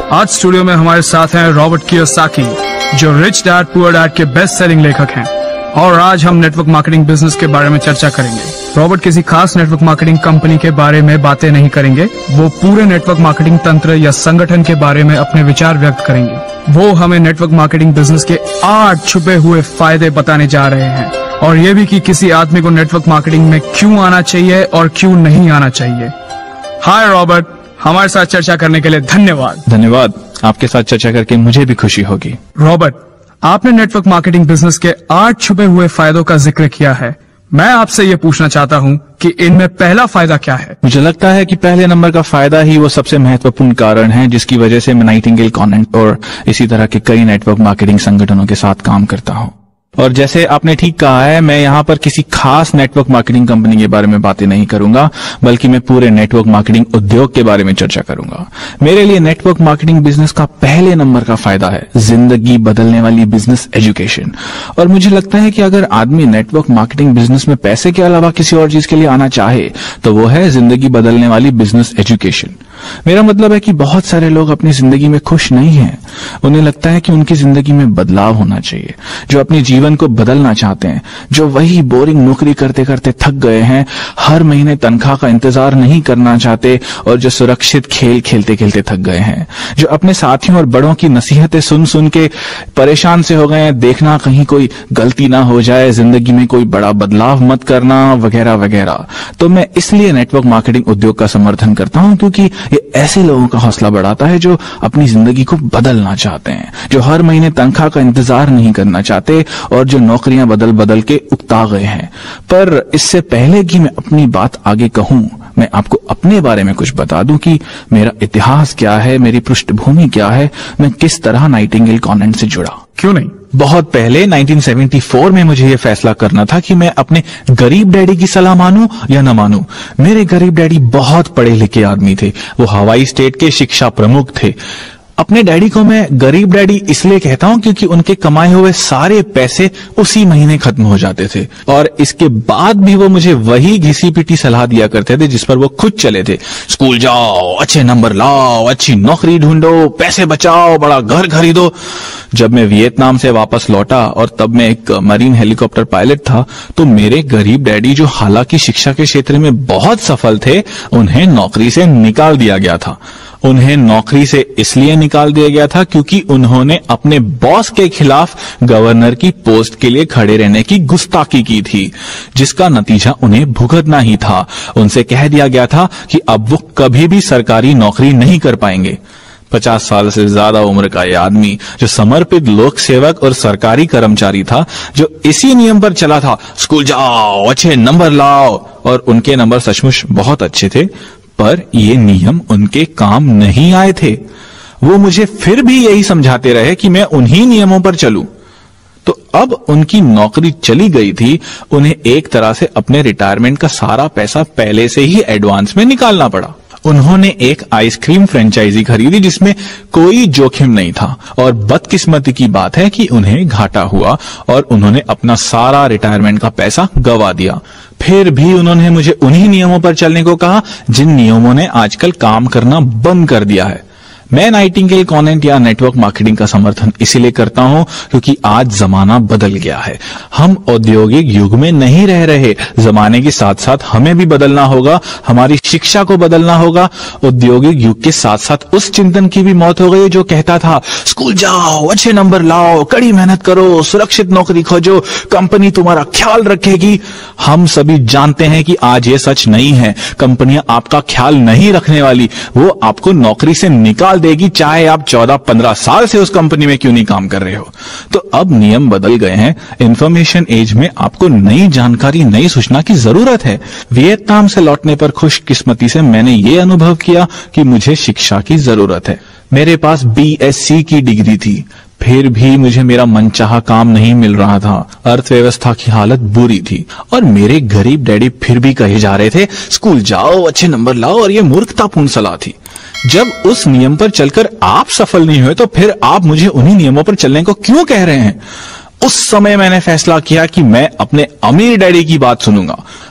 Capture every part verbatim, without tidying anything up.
आज स्टूडियो में हमारे साथ हैं रॉबर्ट कियोसाकी, जो रिच डैड पुअर डैड के बेस्ट सेलिंग लेखक हैं, और आज हम नेटवर्क मार्केटिंग बिजनेस के बारे में चर्चा करेंगे। रॉबर्ट किसी खास नेटवर्क मार्केटिंग कंपनी के बारे में बातें नहीं करेंगे, वो पूरे नेटवर्क मार्केटिंग तंत्र या संगठन के बारे में अपने विचार व्यक्त करेंगे। वो हमें नेटवर्क मार्केटिंग बिजनेस के आठ छुपे हुए फायदे बताने जा रहे हैं, और ये भी कि किसी आदमी को नेटवर्क मार्केटिंग में क्यों आना चाहिए और क्यों नहीं आना चाहिए। हाय रॉबर्ट, हमारे साथ चर्चा करने के लिए धन्यवाद। धन्यवाद, आपके साथ चर्चा करके मुझे भी खुशी होगी। रॉबर्ट, आपने नेटवर्क मार्केटिंग बिजनेस के आठ छुपे हुए फायदों का जिक्र किया है। मैं आपसे ये पूछना चाहता हूँ कि इनमें पहला फायदा क्या है? मुझे लगता है कि पहले नंबर का फायदा ही वो सबसे महत्वपूर्ण कारण है जिसकी वजह से मैं नाइटिंगेल कॉन्वेंट और इसी तरह के कई नेटवर्क मार्केटिंग संगठनों के साथ काम करता हूँ। और जैसे आपने ठीक कहा है, मैं यहाँ पर किसी खास नेटवर्क मार्केटिंग कंपनी के बारे में बातें नहीं करूंगा, बल्कि मैं पूरे नेटवर्क मार्केटिंग उद्योग के बारे में चर्चा करूंगा। मेरे लिए नेटवर्क मार्केटिंग बिजनेस का पहले नंबर का फायदा है जिंदगी बदलने वाली बिजनेस एजुकेशन। और मुझे लगता है कि अगर आदमी नेटवर्क मार्केटिंग बिजनेस में पैसे के अलावा किसी और चीज के लिए आना चाहे तो वो है जिंदगी बदलने वाली बिजनेस एजुकेशन। मेरा मतलब है कि बहुत सारे लोग अपनी जिंदगी में खुश नहीं हैं। उन्हें लगता है कि उनकी जिंदगी में बदलाव होना चाहिए, जो अपने जीवन को बदलना चाहते हैं, जो वही बोरिंग नौकरी करते करते थक गए हैं, हर महीने तनख्वाह का इंतजार नहीं करना चाहते, और जो सुरक्षित खेल खेलते खेलते थक गए हैं, जो अपने साथियों और बड़ों की नसीहतें सुन सुन के परेशान से हो गए हैं, देखना कहीं कोई गलती ना हो जाए, जिंदगी में कोई बड़ा बदलाव मत करना, वगैरह वगैरह। तो मैं इसलिए नेटवर्क मार्केटिंग उद्योग का समर्थन करता हूं, क्योंकि ये ऐसे लोगों का हौसला बढ़ाता है जो अपनी जिंदगी को बदलना चाहते हैं, जो हर महीने तनख्वाह का इंतजार नहीं करना चाहते, और जो नौकरियां बदल बदल के उकता गए हैं। पर इससे पहले कि मैं अपनी बात आगे कहूं, मैं आपको अपने बारे में कुछ बता दूं कि मेरा इतिहास क्या है, मेरी पृष्ठभूमि क्या है, मैं किस तरह नाइटिंगेल कॉन्वेंट से जुड़ा। क्यों नहीं? बहुत पहले उन्नीस सौ चौहत्तर में मुझे ये फैसला करना था कि मैं अपने गरीब डैडी की सलाह मानूं या न मानूं। मेरे गरीब डैडी बहुत पढ़े लिखे आदमी थे, वो हवाई स्टेट के शिक्षा प्रमुख थे। अपने डैडी को मैं गरीब डैडी इसलिए कहता हूं क्योंकि उनके कमाए हुए सारे पैसे उसी महीने खत्म हो जाते थे, और इसके बाद भी वो मुझे वही घिसी पिटी सलाह दिया करते थे जिस पर वो खुद चले थे। स्कूल जाओ, अच्छे नंबर लाओ, अच्छी नौकरी ढूंढो, पैसे बचाओ, बड़ा घर खरीदो। जब मैं वियतनाम से वापस लौटा और तब मैं एक मरीन हेलीकॉप्टर पायलट था, तो मेरे गरीब डैडी, जो हालांकि शिक्षा के क्षेत्र में बहुत सफल थे, उन्हें नौकरी से निकाल दिया गया था। उन्हें नौकरी से इसलिए निकाल दिया गया था क्योंकि उन्होंने अपने बॉस के खिलाफ गवर्नर की पोस्ट के लिए खड़े रहने की गुस्ताखी की थी, जिसका नतीजा उन्हें भुगतना ही था। उनसे कह दिया गया था कि अब वो कभी भी सरकारी नौकरी नहीं कर पाएंगे। पचास साल से ज्यादा उम्र का ये आदमी, जो समर्पित लोक सेवक और सरकारी कर्मचारी था, जो इसी नियम पर चला था, स्कूल जाओ, अच्छे नंबर लाओ, और उनके नंबर सचमुच बहुत अच्छे थे, पर ये नियम उनके काम नहीं आए थे। वो मुझे फिर भी यही समझाते रहे कि मैं उन्हीं नियमों पर चलूं। तो अब उनकी नौकरी चली गई थी, उन्हें एक तरह से अपने रिटायरमेंट का सारा पैसा पहले से ही एडवांस में निकालना पड़ा। उन्होंने एक आइसक्रीम फ्रेंचाइजी खरीदी जिसमें कोई जोखिम नहीं था, और बदकिस्मती की बात है कि उन्हें घाटा हुआ और उन्होंने अपना सारा रिटायरमेंट का पैसा गंवा दिया। फिर भी उन्होंने मुझे उन्हीं नियमों पर चलने को कहा जिन नियमों ने आजकल काम करना बंद कर दिया है। मैं नाइटिंगेल कॉन्वेंट या नेटवर्क मार्केटिंग का समर्थन इसीलिए करता हूं क्योंकि आज जमाना बदल गया है। हम औद्योगिक युग में नहीं रह रहे, जमाने के साथ साथ हमें भी बदलना होगा, हमारी शिक्षा को बदलना होगा। औद्योगिक युग के साथ साथ उस चिंतन की भी मौत हो गई जो कहता था, स्कूल जाओ, अच्छे नंबर लाओ, कड़ी मेहनत करो, सुरक्षित नौकरी खोजो, कंपनी तुम्हारा ख्याल रखेगी। हम सभी जानते हैं कि आज ये सच नहीं है। कंपनियां आपका ख्याल नहीं रखने वाली, वो आपको नौकरी से निकाल देगी, चाहे आप चौदह पंद्रह साल से उस कंपनी में क्यों नहीं काम कर रहे हो। तो अब नियम बदल गए हैं। इंफॉर्मेशन एज में आपको नई जानकारी, नई सूचना की जरूरत है। वियतनाम से लौटने पर खुशकिस्मती से मैंने ये अनुभव किया कि मुझे शिक्षा की जरूरत है। मेरे पास बी एस सी की डिग्री थी, फिर भी मुझे मेरा मनचाहा काम नहीं मिल रहा था। अर्थव्यवस्था की हालत बुरी थी, और मेरे गरीब डैडी फिर भी कहे जा रहे थे, स्कूल जाओ, अच्छे नंबर लाओ, और ये मूर्खतापूर्ण सलाह थी। जब उस नियम पर चलकर आप सफल नहीं हुए, तो फिर आप मुझे उन्हीं नियमों पर चलने को क्यों कह रहे हैं? उस समय मैंने फैसला किया कि मैं अपने अमीर डैडी की बात सुनूंगा।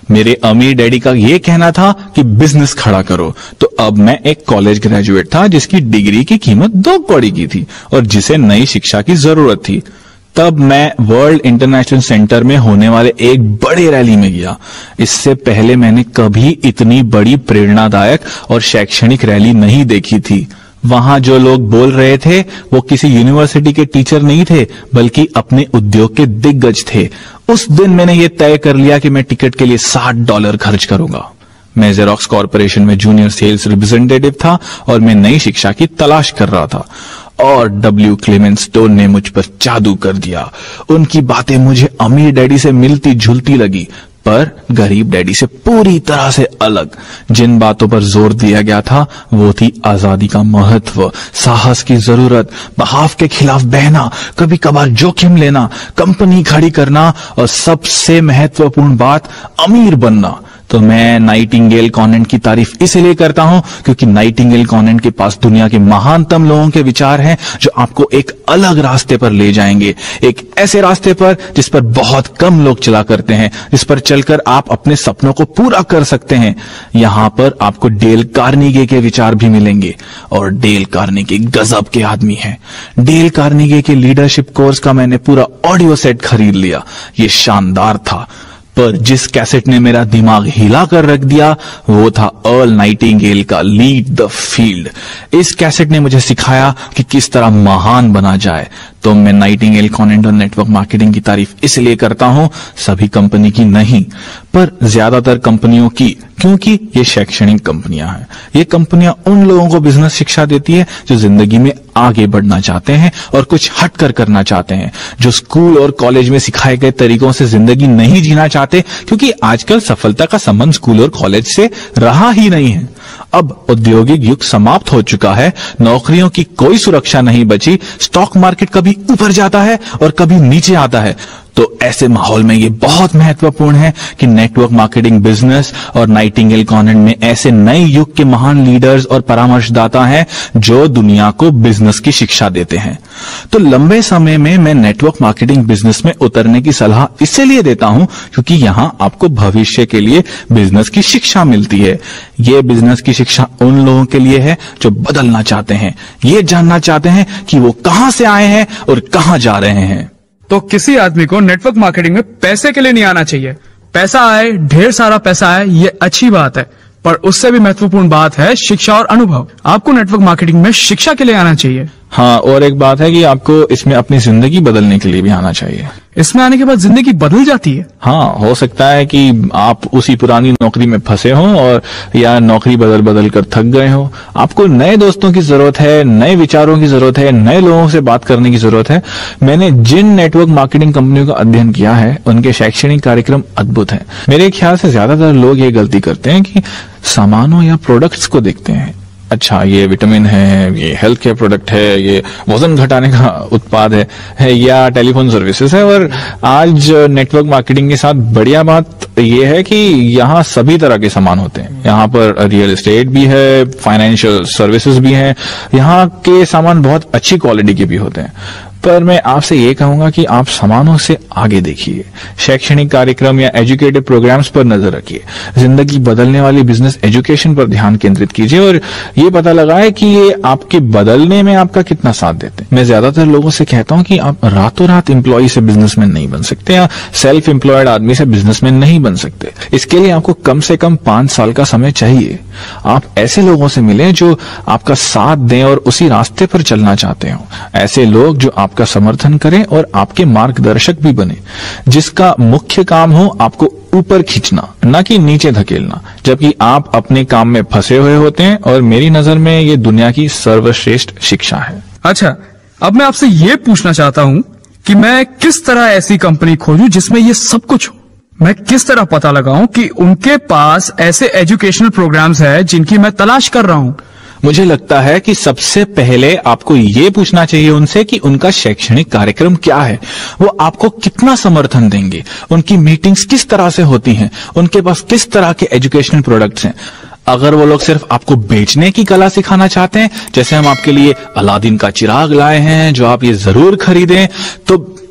मेरे अमीर डैडी का ये कहना था कि बिजनेस खड़ा करो, तो अब मैं एक कॉलेज ग्रेजुएट था जिसकी डिग्री की कीमत दो कौड़ी की थी और जिसे नई शिक्षा की जरूरत थी। तब मैं वर्ल्ड इंटरनेशनल सेंटर में होने वाले एक बड़े रैली में गया। इससे पहले मैंने कभी इतनी बड़ी प्रेरणादायक और शैक्षणिक रैली नहीं देखी थी। वहां जो लोग बोल रहे थे वो किसी यूनिवर्सिटी के टीचर नहीं थे, बल्कि अपने उद्योग के दिग्गज थे। उस दिन मैंने ये तय कर लिया कि मैं टिकट के लिए साठ डॉलर खर्च करूंगा। मैं जेरोक्स कॉर्पोरेशन में जूनियर सेल्स रिप्रेजेंटेटिव था और मैं नई शिक्षा की तलाश कर रहा था। और डब्ल्यू क्लेमेंट स्टोन ने मुझ पर जादू कर दिया। उनकी बातें मुझे अमीर डैडी से मिलती जुलती लगी, पर गरीब डैडी से पूरी तरह से अलग। जिन बातों पर जोर दिया गया था वो थी आजादी का महत्व, साहस की जरूरत, बहाव के खिलाफ बहना, कभी कभार जोखिम लेना, कंपनी खड़ी करना और सबसे महत्वपूर्ण बात अमीर बनना। तो मैं नाइटिंगेल कॉनेंट की तारीफ इसलिए करता हूं क्योंकि नाइटिंगेल कॉनेंट के पास दुनिया के महानतम लोगों के विचार हैं जो आपको एक अलग रास्ते पर ले जाएंगे, एक ऐसे रास्ते पर जिस पर बहुत कम लोग चला करते हैं, जिस पर चलकर आप अपने सपनों को पूरा कर सकते हैं। यहां पर आपको डेल कार्नेगी के विचार भी मिलेंगे और डेल कार्नेगी गजब के आदमी हैं। डेल कार्नेगी के लीडरशिप कोर्स का मैंने पूरा ऑडियो सेट खरीद लिया। ये शानदार था, पर जिस कैसेट ने मेरा दिमाग हिला कर रख दिया वो था अर्ल नाइटिंगेल का लीड द फील्ड। इस कैसेट ने मुझे सिखाया कि किस तरह महान बना जाए। तो मैं नाइटिंगेल कॉनेंट और नेटवर्क मार्केटिंग की तारीफ इसलिए करता हूं, सभी कंपनी की नहीं पर ज्यादातर कंपनियों की, क्योंकि ये शैक्षणिक कंपनियां हैं। ये कंपनियां उन लोगों को बिजनेस शिक्षा देती है जो जिंदगी में आगे बढ़ना चाहते हैं और कुछ हटकर करना चाहते हैं, जो स्कूल और कॉलेज में सिखाए गए तरीकों से जिंदगी नहीं जीना चाहते, क्योंकि आजकल सफलता का संबंध स्कूल और कॉलेज से रहा ही नहीं है। अब औद्योगिक युग समाप्त हो चुका है, नौकरियों की कोई सुरक्षा नहीं बची, स्टॉक मार्केट कभी ऊपर जाता है और कभी नीचे आता है। तो ऐसे माहौल में ये बहुत महत्वपूर्ण है कि नेटवर्क मार्केटिंग बिजनेस और नाइटिंगेल कॉनेंट में ऐसे नए युग के महान लीडर्स और परामर्शदाता हैं जो दुनिया को बिजनेस की शिक्षा देते हैं। तो लंबे समय में मैं नेटवर्क मार्केटिंग बिजनेस में उतरने की सलाह इसलिए देता हूं क्योंकि यहां आपको भविष्य के लिए बिजनेस की शिक्षा मिलती है। ये बिजनेस की शिक्षा उन लोगों के लिए है जो बदलना चाहते हैं, ये जानना चाहते हैं कि वो कहां से आए हैं और कहां जा रहे हैं। तो किसी आदमी को नेटवर्क मार्केटिंग में पैसे के लिए नहीं आना चाहिए। पैसा आए, ढेर सारा पैसा आए, ये अच्छी बात है, पर उससे भी महत्वपूर्ण बात है शिक्षा और अनुभव। आपको नेटवर्क मार्केटिंग में शिक्षा के लिए आना चाहिए। हाँ, और एक बात है कि आपको इसमें अपनी जिंदगी बदलने के लिए भी आना चाहिए। इसमें आने के बाद जिंदगी बदल जाती है। हाँ, हो सकता है कि आप उसी पुरानी नौकरी में फंसे हों और या नौकरी बदल बदल कर थक गए हो। आपको नए दोस्तों की जरूरत है, नए विचारों की जरूरत है, नए लोगों से बात करने की जरूरत है। मैंने जिन नेटवर्क मार्केटिंग कंपनियों का अध्ययन किया है उनके शैक्षणिक कार्यक्रम अद्भुत हैं। मेरे ख्याल से ज्यादातर लोग ये गलती करते हैं कि सामानों या प्रोडक्ट्स को देखते हैं। अच्छा, ये विटामिन है, ये हेल्थ केयर प्रोडक्ट है, ये वजन घटाने का उत्पाद है, है या टेलीफोन सर्विसेज है। और आज नेटवर्क मार्केटिंग के साथ बढ़िया बात ये है कि यहाँ सभी तरह के सामान होते हैं। यहाँ पर रियल एस्टेट भी है, फाइनेंशियल सर्विसेज भी हैं। यहाँ के सामान बहुत अच्छी क्वालिटी के भी होते हैं। पर मैं आपसे ये कहूंगा कि आप सामानों से आगे देखिए, शैक्षणिक कार्यक्रम या एजुकेटिव प्रोग्राम्स पर नजर रखिए, जिंदगी बदलने वाली बिजनेस एजुकेशन पर ध्यान केंद्रित कीजिए और ये पता लगाए कि ये आपके बदलने में आपका कितना साथ देते हैं। मैं ज्यादातर लोगों से कहता हूं कि आप रातों रात एम्प्लॉय से बिजनेसमैन नहीं बन सकते या सेल्फ एम्प्लॉयड आदमी से बिजनेसमैन नहीं बन सकते। इसके लिए आपको कम से कम पांच साल का समय चाहिए। आप ऐसे लोगों से मिलें जो आपका साथ दें और उसी रास्ते पर चलना चाहते हो, ऐसे लोग जो आपका समर्थन करें और आपके मार्गदर्शक भी बने, जिसका मुख्य काम हो आपको ऊपर खींचना, न कि नीचे धकेलना, जबकि आप अपने काम में फंसे हुए होते हैं। और मेरी नजर में ये दुनिया की सर्वश्रेष्ठ शिक्षा है। अच्छा, अब मैं आपसे ये पूछना चाहता हूँ कि मैं किस तरह ऐसी कंपनी खोजूं जिसमें ये सब कुछ हो। मैं किस तरह पता लगाऊं कि उनके पास ऐसे एजुकेशनल प्रोग्राम्स है जिनकी मैं तलाश कर रहा हूं। मुझे लगता है कि सबसे पहले आपको ये पूछना चाहिए उनसे कि उनका शैक्षणिक कार्यक्रम क्या है, वो आपको कितना समर्थन देंगे, उनकी मीटिंग्स किस तरह से होती हैं, उनके पास किस तरह के एजुकेशनल प्रोडक्ट्स हैं। अगर वो लोग सिर्फ आपको बेचने की कला सिखाना चाहते हैं, जैसे हम आपके लिए अलादीन का चिराग लाए हैं जो आप ये जरूर खरीदें, तो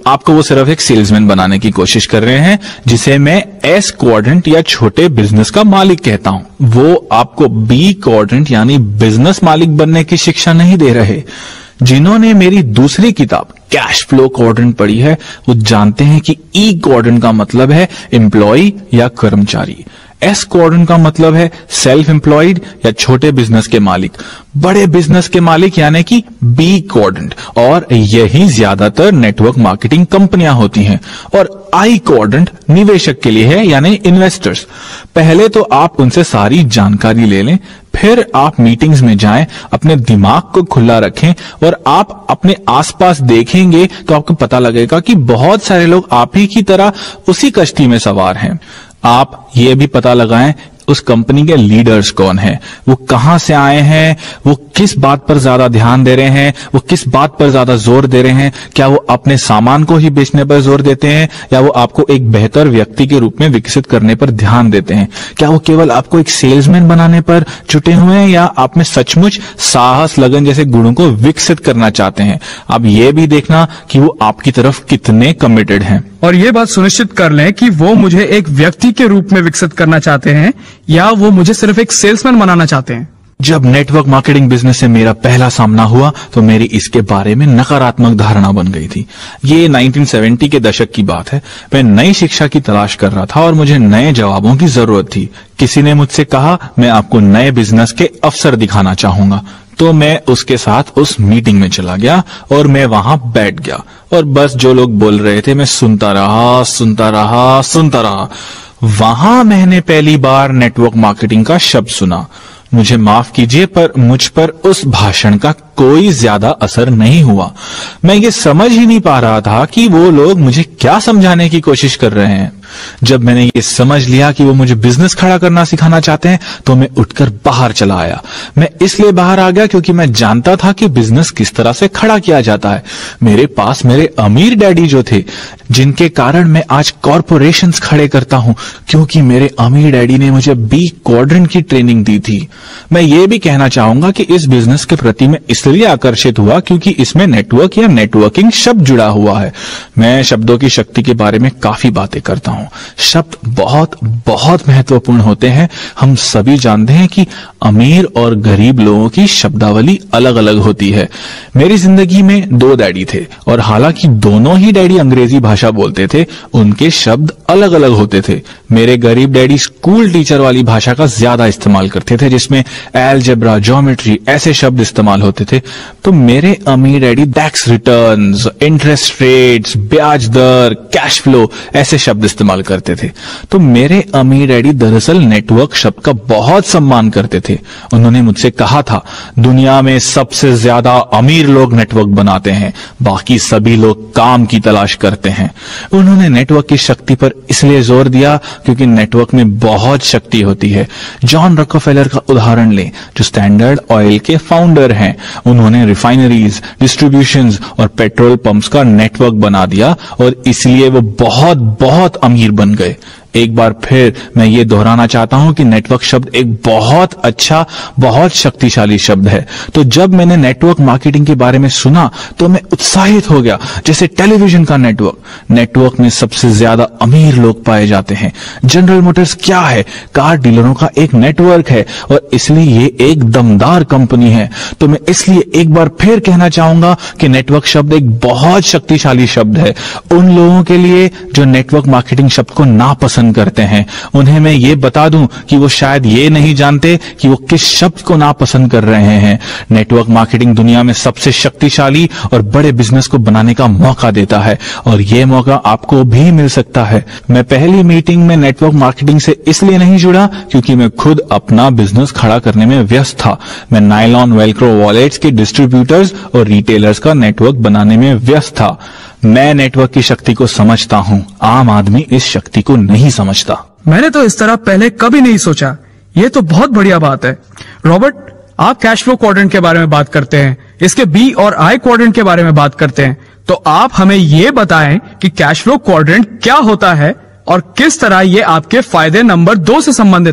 आपको वो सिर्फ एक सेल्समैन बनाने की कोशिश कर रहे हैं, जिसे मैं एस क्वाड्रेंट या छोटे बिजनेस का मालिक कहता हूं। वो आपको बी क्वाड्रेंट यानी बिजनेस मालिक बनने की शिक्षा नहीं दे रहे। जिन्होंने मेरी दूसरी किताब कैश फ्लो क्वाड्रेंट पढ़ी है, वो जानते हैं कि ई क्वाड्रेंट का मतलब है एम्प्लॉय या कर्मचारी, एस क्वाड्रेंट का मतलब है सेल्फ एम्प्लॉयड या छोटे बिजनेस के मालिक, बड़े बिजनेस के मालिक यानी कि बी क्वाड्रेंट, और यही ज्यादातर नेटवर्क मार्केटिंग कंपनियां होती हैं। और आई क्वाड्रेंट निवेशक के लिए है यानी इन्वेस्टर्स। पहले तो आप उनसे सारी जानकारी ले लें, फिर आप मीटिंग्स में जाएं, अपने दिमाग को खुला रखें और आप अपने आसपास देखेंगे तो आपको पता लगेगा कि बहुत सारे लोग आप ही की तरह उसी कश्ती में सवार हैं। आप ये भी पता लगाएं उस कंपनी के लीडर्स कौन हैं, वो कहां से आए हैं, वो किस बात पर ज्यादा ध्यान दे रहे हैं, वो किस बात पर ज्यादा जोर दे रहे हैं। क्या वो अपने सामान को ही बेचने पर जोर देते हैं या वो आपको एक बेहतर व्यक्ति के रूप में विकसित करने पर ध्यान देते हैं। क्या वो केवल आपको एक सेल्समैन बनाने पर जुटे हुए हैं या आप में सचमुच साहस, लगन जैसे गुणों को विकसित करना चाहते हैं। अब ये भी देखना कि वो आपकी तरफ कितने कमिटेड हैं। और ये बात सुनिश्चित कर लें कि वो मुझे एक व्यक्ति के रूप में विकसित करना चाहते हैं या वो मुझे सिर्फ एक सेल्समैन बनाना चाहते हैं। जब नेटवर्क मार्केटिंग बिजनेस से मेरा पहला सामना हुआ तो मेरी इसके बारे में नकारात्मक धारणा बन गई थी। ये उन्नीस सौ सत्तर के दशक की बात है। मैं नई शिक्षा की तलाश कर रहा था और मुझे नए जवाबों की जरूरत थी। किसी ने मुझसे कहा, मैं आपको नए बिजनेस के अवसर दिखाना चाहूंगा। तो मैं उसके साथ उस मीटिंग में चला गया और मैं वहां बैठ गया और बस जो लोग बोल रहे थे मैं सुनता रहा सुनता रहा सुनता रहा। वहां मैंने पहली बार नेटवर्क मार्केटिंग का शब्द सुना। मुझे माफ कीजिए पर मुझ पर उस भाषण का कोई ज्यादा असर नहीं हुआ। मैं ये समझ ही नहीं पा रहा था कि वो लोग मुझे क्या समझाने की कोशिश कर रहे हैं। जब मैंने ये समझ लिया कि वो मुझे बिजनेस खड़ा करना सिखाना चाहते हैं तो मैं उठकर बाहर चला आया। मैं इसलिए बाहर आ गया क्योंकि मैं जानता था कि बिजनेस किस तरह से खड़ा किया जाता है। मेरे पास मेरे अमीर डैडी जो थे, जिनके कारण मैं आज कॉरपोरेशंस खड़े करता हूं, क्योंकि मेरे अमीर डैडी ने मुझे बी क्वाड्रेंट की ट्रेनिंग दी थी। मैं ये भी कहना चाहूंगा कि इस बिजनेस के प्रति मैं इसलिए आकर्षित हुआ क्योंकि इसमें नेटवर्क या नेटवर्किंग शब्द जुड़ा हुआ है। मैं शब्दों की शक्ति के बारे में काफी बातें करता हूं। शब्द बहुत बहुत महत्वपूर्ण होते हैं। हम सभी जानते हैं कि अमीर और गरीब लोगों की शब्दावली अलग अलग होती है। मेरी जिंदगी में दो डैडी थे और हालांकि दोनों ही डैडी अंग्रेजी भाषा बोलते थे, उनके शब्द अलग अलग होते थे। मेरे गरीब डैडी स्कूल टीचर वाली भाषा का ज्यादा इस्तेमाल करते थे, जिसमें एलजेब्रा, ज्योमेट्री ऐसे शब्द इस्तेमाल होते थे। तो मेरे अमीर daddy tax returns, interest rates, ब्याज दर, कैश फ्लो ऐसे शब्द इस्तेमाल करते थे। तो मेरे अमीर डैडी दरअसल नेटवर्क शब्द का बहुत सम्मान करते थे। उन्होंने मुझसे कहा था, दुनिया में सबसे ज्यादा अमीर लोग नेटवर्क बनाते हैं, बाकी सभी लोग काम की तलाश करते हैं। उन्होंने नेटवर्क की शक्ति पर इसलिए जोर दिया क्योंकि नेटवर्क में बहुत शक्ति होती है। जॉन रॉकफेलर का उदाहरण लें, जो स्टैंडर्ड ऑयल के फाउंडर हैं। उन्होंने रिफाइनरीज, डिस्ट्रीब्यूशंस और पेट्रोल पंप्स का नेटवर्क बना दिया और इसलिए वो बहुत बहुत अमीर बन गए। एक बार फिर मैं ये दोहराना चाहता हूं कि नेटवर्क शब्द एक बहुत अच्छा, बहुत शक्तिशाली शब्द है। तो जब मैंने नेटवर्क मार्केटिंग के बारे में सुना तो मैं उत्साहित हो गया। जैसे टेलीविजन का नेटवर्क, नेटवर्क में सबसे ज्यादा अमीर लोग पाए जाते हैं। जनरल मोटर्स क्या है? कार डीलरों का एक नेटवर्क है और इसलिए ये एक दमदार कंपनी है। तो मैं इसलिए एक बार फिर कहना चाहूंगा कि नेटवर्क शब्द एक बहुत शक्तिशाली शब्द है। उन लोगों के लिए जो नेटवर्क मार्केटिंग शब्द को नापसंद करते हैं, उन्हें मैं ये बता दूं कि वो शायद ये नहीं जानते कि वो किस शब्द को नापसंद कर रहे हैं। नेटवर्क मार्केटिंग दुनिया में सबसे शक्तिशाली और बड़े बिजनेस को बनाने का मौका देता है और ये मौका आपको भी मिल सकता है। मैं पहली मीटिंग में नेटवर्क मार्केटिंग से इसलिए नहीं जुड़ा क्योंकि मैं खुद अपना बिजनेस खड़ा करने में व्यस्त था। मैं नायलॉन वेलक्रो वॉलेट्स के डिस्ट्रीब्यूटर्स और रिटेलर्स का नेटवर्क बनाने में व्यस्त था। मैं नेटवर्क की शक्ति को समझता हूं, आम आदमी इस शक्ति को नहीं समझता। मैंने तो इस तरह पहले कभी नहीं सोचा। ये तो बहुत बढ़िया बात है। रॉबर्ट, आप कैश फ्लो क्वाड्रेंट के बारे में बात करते हैं, इसके बी और आई क्वाड्रेंट के बारे में बात करते हैं, तो आप हमें ये बताएं कि कैश फ्लो क्वाड्रेंट क्या होता है और किस तरह ये आपके फायदे नंबर दो से संबंधित है।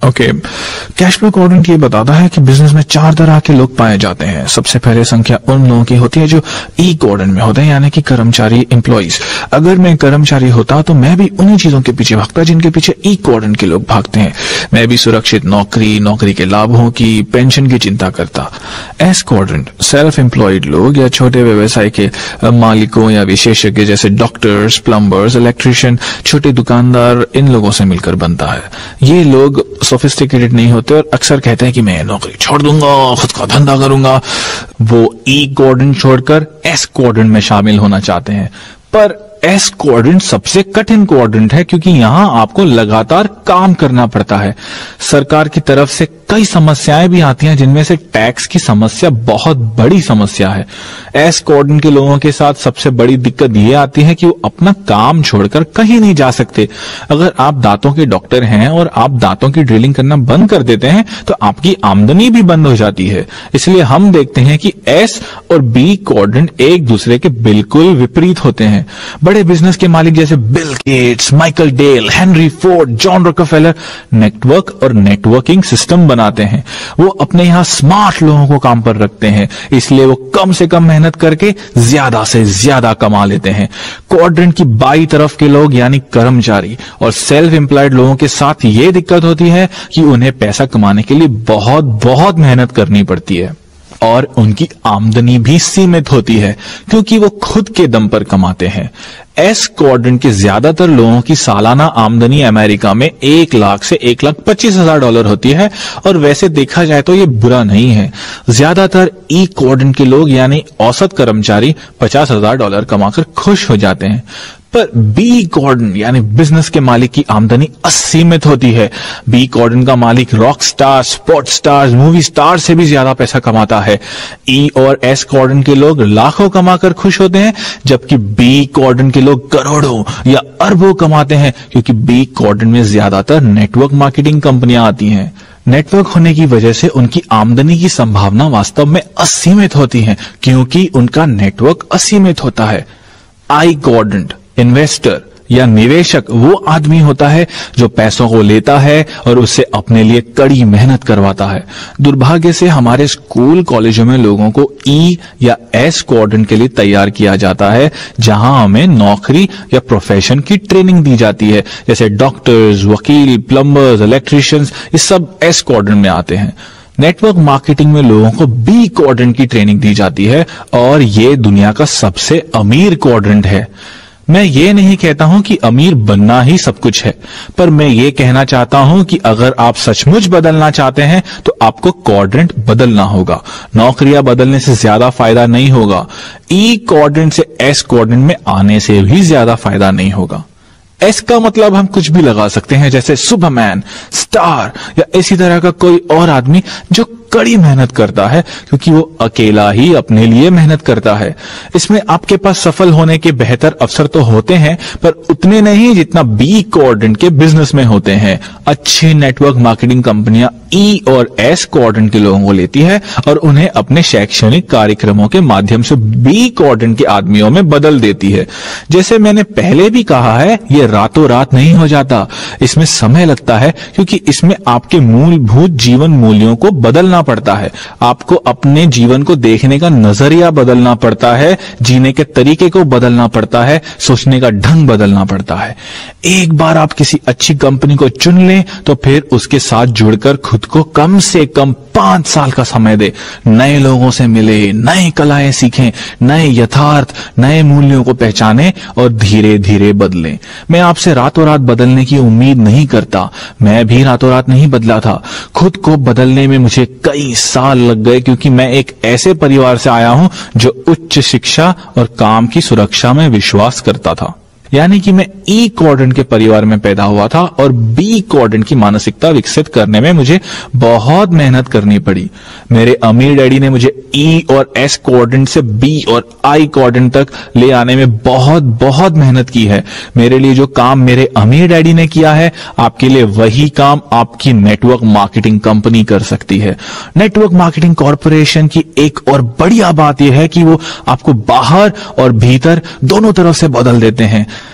ओके, कैश फ्लो क्वाड्रेंट ये बताता है कि बिजनेस में चार तरह के लोग पाए जाते हैं। सबसे पहले संख्या उन लोगों की होती है जो ई क्वाड्रेंट में होते हैं, यानी कि कर्मचारी, एम्प्लॉइज। अगर मैं कर्मचारी होता तो मैं भी उन्हीं चीजों के पीछे भागता जिनके पीछे ई क्वाड्रेंट के लोग भागते हैं। मैं भी सुरक्षित नौकरी, नौकरी के लाभों की, पेंशन की चिंता करता। एस क्वाड्रेंट सेल्फ एम्प्लॉयड लोग या छोटे व्यवसाय के मालिकों या विशेषज्ञ जैसे डॉक्टर्स, प्लम्बर्स, इलेक्ट्रिशियन, छोटे दुकानदार, इन लोगों से मिलकर बनता है। ये लोग सोफिस्टिकेटेड नहीं होते और अक्सर कहते हैं कि मैं नौकरी छोड़ दूंगा, खुद का धंधा करूंगा। वो ई क्वाड्रेंट छोड़कर एस क्वाड्रेंट में शामिल होना चाहते हैं। पर एस क्वाड्रेंट सबसे कठिन क्वाड्रेंट है क्योंकि यहां आपको लगातार काम करना पड़ता है। सरकार की तरफ से कई समस्याएं भी आती हैं, जिनमें से टैक्स की समस्या बहुत बड़ी समस्या है। एस क्वाड्रेंट के लोगों के साथ सबसे बड़ी दिक्कत यह आती है कि वो अपना काम छोड़कर कहीं नहीं जा सकते। अगर आप दांतों के डॉक्टर हैं और आप दांतों की ड्रिलिंग करना बंद कर देते हैं तो आपकी आमदनी भी बंद हो जाती है। इसलिए हम देखते हैं कि एस और बी क्वाड्रेंट एक दूसरे के बिल्कुल विपरीत होते हैं। बड़े बिजनेस के मालिक जैसे Bill Gates, Michael Dell, Henry Ford, John Rockefeller network और नेटवर्किंग सिस्टम बनाते हैं। वो अपने यहां स्मार्ट लोगों को काम पर रखते हैं, इसलिए वो कम से कम मेहनत करके ज्यादा से ज्यादा कमा लेते हैं। क्वाड्रेंट की बाई तरफ के लोग यानी कर्मचारी और सेल्फ एम्प्लॉयड लोगों के साथ ये दिक्कत होती है कि उन्हें पैसा कमाने के लिए बहुत बहुत मेहनत करनी पड़ती है और उनकी आमदनी भी सीमित होती है क्योंकि वो खुद के दम पर कमाते हैं। एस क्वाड्रेंट के ज्यादातर लोगों की सालाना आमदनी अमेरिका में एक लाख से एक लाख पच्चीस हजार डॉलर होती है और वैसे देखा जाए तो ये बुरा नहीं है। ज्यादातर ई क्वाड्रेंट के लोग यानी औसत कर्मचारी पचास हजार डॉलर कमाकर खुश हो जाते हैं। पर बी क्वाड्रेंट यानी बिजनेस के मालिक की आमदनी असीमित होती है। बी क्वाड्रेंट का मालिक rock star, sports star, movie star से भी ज्यादा पैसा कमाता है। ई और एस क्वाड्रेंट के लोग लाखों कमाकर खुश होते हैं, जबकि बी क्वाड्रेंट के लोग करोड़ों या अरबों कमाते हैं क्योंकि बी क्वाड्रेंट में ज्यादातर नेटवर्क मार्केटिंग कंपनियां आती हैं। नेटवर्क होने की वजह से उनकी आमदनी की संभावना वास्तव में असीमित होती है क्योंकि उनका नेटवर्क असीमित होता है। आई क्वाड्रेंट इन्वेस्टर या निवेशक वो आदमी होता है जो पैसों को लेता है और उससे अपने लिए कड़ी मेहनत करवाता है। दुर्भाग्य से हमारे स्कूल कॉलेजों में लोगों को ई या एस क्वाड्रेंट के लिए तैयार किया जाता है, जहां हमें नौकरी या प्रोफेशन की ट्रेनिंग दी जाती है, जैसे डॉक्टर्स, वकील, प्लम्बर्स, इलेक्ट्रिशियंस, ये सब एस क्वाड्रेंट में आते हैं। नेटवर्क मार्केटिंग में लोगों को बी क्वाड्रेंट की ट्रेनिंग दी जाती है और ये दुनिया का सबसे अमीर क्वाड्रेंट है। मैं ये नहीं कहता हूं कि अमीर बनना ही सब कुछ है, पर मैं ये कहना चाहता हूं कि अगर आप सचमुच बदलना चाहते हैं तो आपको क्वाड्रेंट बदलना होगा। नौकरियां बदलने से ज्यादा फायदा नहीं होगा। ई क्वाड्रेंट से एस क्वाड्रेंट में आने से भी ज्यादा फायदा नहीं होगा। एस का मतलब हम कुछ भी लगा सकते हैं, जैसे सुपरमैन, स्टार या इसी तरह का कोई और आदमी जो कड़ी मेहनत करता है क्योंकि वो अकेला ही अपने लिए मेहनत करता है। इसमें आपके पास सफल होने के बेहतर अवसर तो होते हैं, पर उतने नहीं जितना बी क्वाड्रेंट के बिजनेस में होते हैं। अच्छी नेटवर्क मार्केटिंग कंपनियां ई और एस क्वाड्रेंट के लोगों को लेती है और उन्हें अपने शैक्षणिक कार्यक्रमों के माध्यम से बी क्वाड्रेंट के आदमियों में बदल देती है। जैसे मैंने पहले भी कहा है, ये रातों रात नहीं हो जाता। इसमें समय लगता है क्योंकि इसमें आपके मूलभूत जीवन मूल्यों को बदलना पड़ता है। आपको अपने जीवन को देखने का नजरिया बदलना पड़ता है, जीने के तरीके को बदलना पड़ता है, सोचने का ढंग बदलना पड़ता है। एक बार आप किसी अच्छी कंपनी को चुन लें तो फिर उसके साथ जुड़कर खुद को कम से कम पांच साल का समय दे। नए लोगों से मिले, नए कलाएं सीखें, नए यथार्थ, नए मूल्यों को पहचानें और धीरे धीरे बदलें। मैं आपसे रातों रात बदलने की उम्मीद नहीं करता। मैं भी रातों रात नहीं बदला था। खुद को बदलने में मुझे कई साल लग गए क्योंकि मैं एक ऐसे परिवार से आया हूं जो उच्च शिक्षा और काम की सुरक्षा में विश्वास करता था। यानी कि मैं ई क्वाड्रेंट के परिवार में पैदा हुआ था और बी क्वाड्रेंट की मानसिकता विकसित करने में मुझे बहुत मेहनत करनी पड़ी। मेरे अमीर डैडी ने मुझे ई और एस क्वाड्रेंट से बी और आई क्वाड्रेंट तक ले आने में बहुत बहुत मेहनत की है। मेरे लिए जो काम मेरे अमीर डैडी ने किया है, आपके लिए वही काम आपकी नेटवर्क मार्केटिंग कंपनी कर सकती है। नेटवर्क मार्केटिंग कॉर्पोरेशन की एक और बढ़िया बात यह है कि वो आपको बाहर और भीतर दोनों तरफ से बदल देते हैं।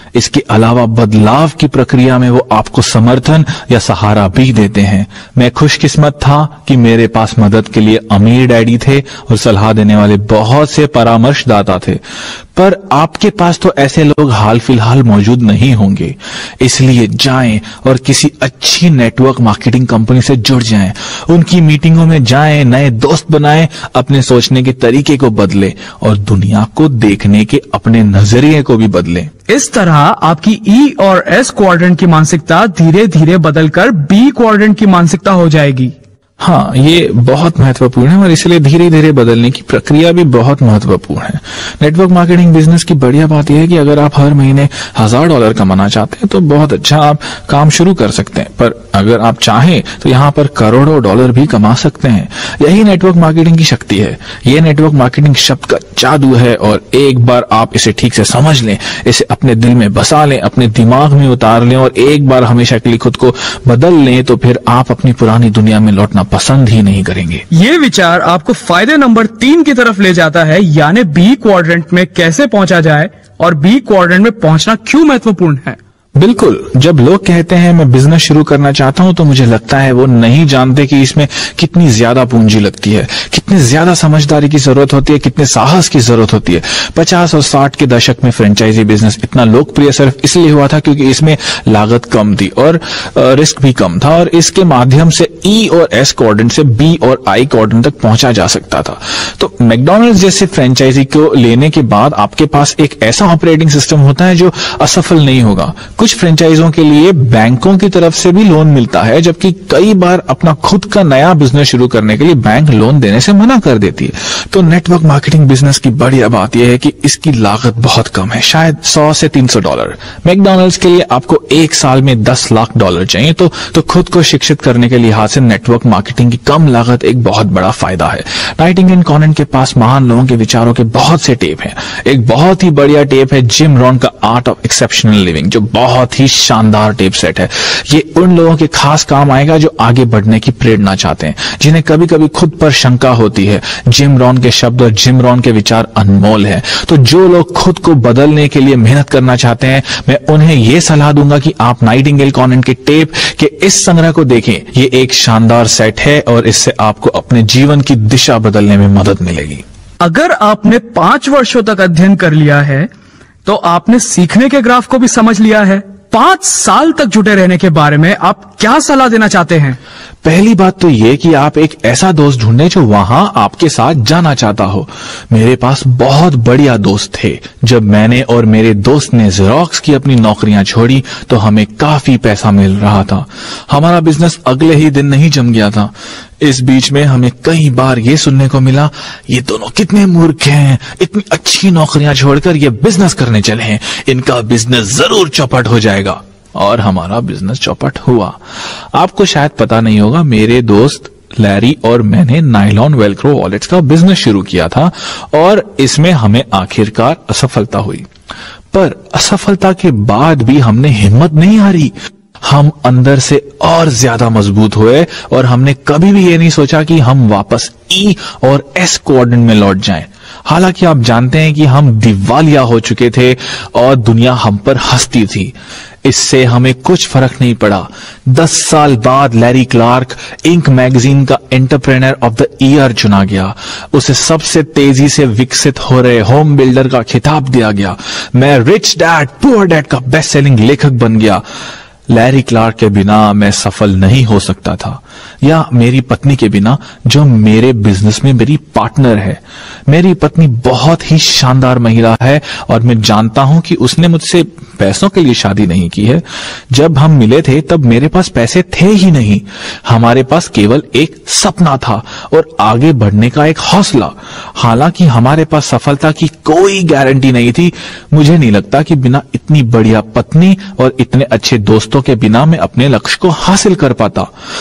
इसके अलावा बदलाव की प्रक्रिया में वो आपको समर्थन या सहारा भी देते हैं। मैं खुशकिस्मत था कि मेरे पास मदद के लिए अमीर डैडी थे और सलाह देने वाले बहुत से परामर्शदाता थे, पर आपके पास तो ऐसे लोग हाल फिलहाल मौजूद नहीं होंगे। इसलिए जाएं और किसी अच्छी नेटवर्क मार्केटिंग कंपनी से जुड़ जाएं, उनकी मीटिंगों में जाएं, नए दोस्त बनाएं, अपने सोचने के तरीके को बदलें और दुनिया को देखने के अपने नजरिए को भी बदलें। इस तरह आपकी ई और एस क्वाड्रेंट की मानसिकता धीरे धीरे बदलकर बी क्वाड्रेंट की मानसिकता हो जाएगी। हाँ, ये बहुत महत्वपूर्ण है और इसलिए धीरे धीरे बदलने की प्रक्रिया भी बहुत महत्वपूर्ण है। नेटवर्क मार्केटिंग बिजनेस की बढ़िया बात यह है कि अगर आप हर महीने हजार डॉलर कमाना चाहते हैं तो बहुत अच्छा आप काम शुरू कर सकते हैं, पर अगर आप चाहें तो यहाँ पर करोड़ों डॉलर भी कमा सकते हैं। यही नेटवर्क मार्केटिंग की शक्ति है। ये नेटवर्क मार्केटिंग शब्द का जादू है और एक बार आप इसे ठीक से समझ लें, इसे अपने दिल में बसा लें, अपने दिमाग में उतार लें और एक बार हमेशा के लिए खुद को बदल लें, तो फिर आप अपनी पुरानी दुनिया में लौटना पसंद ही नहीं करेंगे। ये विचार आपको फायदे नंबर तीन की तरफ ले जाता है, यानी बी क्वाड्रेंट में कैसे पहुंचा जाए और बी क्वाड्रेंट में पहुंचना क्यों महत्वपूर्ण है। बिल्कुल, जब लोग कहते हैं मैं बिजनेस शुरू करना चाहता हूं तो मुझे लगता है वो नहीं जानते कि इसमें कितनी ज्यादा पूंजी लगती है, कितनी ज्यादा समझदारी की जरूरत होती है, कितने साहस की जरूरत होती है। पचास और साठ के दशक में फ्रेंचाइजी बिजनेस इतना लोकप्रिय सिर्फ इसलिए हुआ था क्योंकि इसमें लागत कम थी और रिस्क भी कम था और इसके माध्यम से ई और एस क्वाड्रेंट से बी और आई क्वाड्रेंट तक पहुंचा जा सकता था। तो मैकडॉनल्ड्स जैसे फ्रेंचाइजी को लेने के बाद आपके पास एक ऐसा ऑपरेटिंग सिस्टम होता है जो असफल नहीं होगा। कुछ फ्रेंचाइजों के लिए बैंकों की तरफ से भी लोन मिलता है, जबकि कई बार अपना खुद का नया बिजनेस शुरू करने के लिए बैंक लोन देने से मना कर देती है। तो नेटवर्क मार्केटिंग बिजनेस की बढ़िया बात यह है कि इसकी लागत बहुत कम है, शायद सौ से तीन सौ डॉलर। मैकडॉनल्ड्स के लिए आपको एक साल में दस लाख डॉलर चाहिए, तो तो खुद को शिक्षित करने के लिहाज से नेटवर्क मार्केटिंग की कम लागत एक बहुत बड़ा फायदा है। नाइटिंगेल कॉनन के पास महान लोगों के विचारों के बहुत से टेप हैं। एक बहुत ही बढ़िया टेप है जिम रॉन का आर्ट ऑफ एक्सेप्शनल लिविंग, जो बहुत ही शानदार टेप सेट है। ये उन लोगों के खास काम आएगा जो आगे बढ़ने की प्रेरणा चाहते हैं, जिन्हें कभी कभी खुद पर शंका होती है। जिम रॉन के शब्द और जिम रॉन के विचार अनमोल है। तो जो लोग खुद को बदलने के लिए मेहनत करना चाहते हैं, मैं उन्हें यह सलाह दूंगा कि आप नाइटिंगेल कॉनन के टेप के इस संग्रह को देखें। ये एक शानदार सेट है और इससे आपको अपने जीवन की दिशा बदलने में मदद मिलेगी। अगर आपने पांच वर्षों तक अध्ययन कर लिया है तो आपने सीखने के ग्राफ को भी समझ लिया है। पांच साल तक जुटे रहने के बारे में आप क्या सलाह देना चाहते हैं? पहली बात तो ये कि आप एक ऐसा दोस्त ढूंढें जो वहां आपके साथ जाना चाहता हो। मेरे पास बहुत बढ़िया दोस्त थे। जब मैंने और मेरे दोस्त ने ज़ेरॉक्स की अपनी नौकरियां छोड़ी तो हमें काफी पैसा मिल रहा था। हमारा बिजनेस अगले ही दिन नहीं जम गया था। इस बीच में हमें कई बार ये सुनने को मिला, ये दोनों कितने मूर्ख हैं, इतनी अच्छी नौकरियां छोड़कर ये बिजनेस करने चले हैं, इनका बिजनेस जरूर चौपट हो जाएगा। और हमारा बिजनेस चौपट हुआ। आपको शायद पता नहीं होगा, मेरे दोस्त लैरी और मैंने नायलॉन वेलक्रो वॉलेट्स का बिजनेस शुरू किया था और इसमें हमें आखिरकार असफलता हुई। पर असफलता के बाद भी हमने हिम्मत नहीं हारी। हम अंदर से और ज्यादा मजबूत हुए और हमने कभी भी ये नहीं सोचा कि हम वापस ई और एस क्वाड्रेंट में लौट जाएं। हालांकि आप जानते हैं कि हम दिवालिया हो चुके थे और दुनिया हम पर हंसती थी। इससे हमें कुछ फर्क नहीं पड़ा। दस साल बाद लैरी क्लार्क इंक मैगजीन का एंटरप्रेन्योर ऑफ द ईयर चुना गया। उसे सबसे तेजी से विकसित हो रहे होम बिल्डर का खिताब दिया गया। मैं रिच डैड पुअर डैड का बेस्ट सेलिंग लेखक बन गया। लैरी क्लार्क के बिना मैं सफल नहीं हो सकता था, या मेरी पत्नी के बिना जो मेरे बिजनेस में मेरी पार्टनर है। मेरी पत्नी बहुत ही शानदार महिला है और मैं जानता हूं कि उसने मुझसे पैसों के लिए शादी नहीं की है। जब हम मिले थे तब मेरे पास पैसे थे ही नहीं। हमारे पास केवल एक सपना था और आगे बढ़ने का एक हौसला। हालांकि हमारे पास सफलता की कोई गारंटी नहीं थी। मुझे नहीं लगता कि बिना इतनी बढ़िया पत्नी और इतने अच्छे दोस्तों के बिना मैं अपने लक्ष्य को हासिल कर पाता। मैं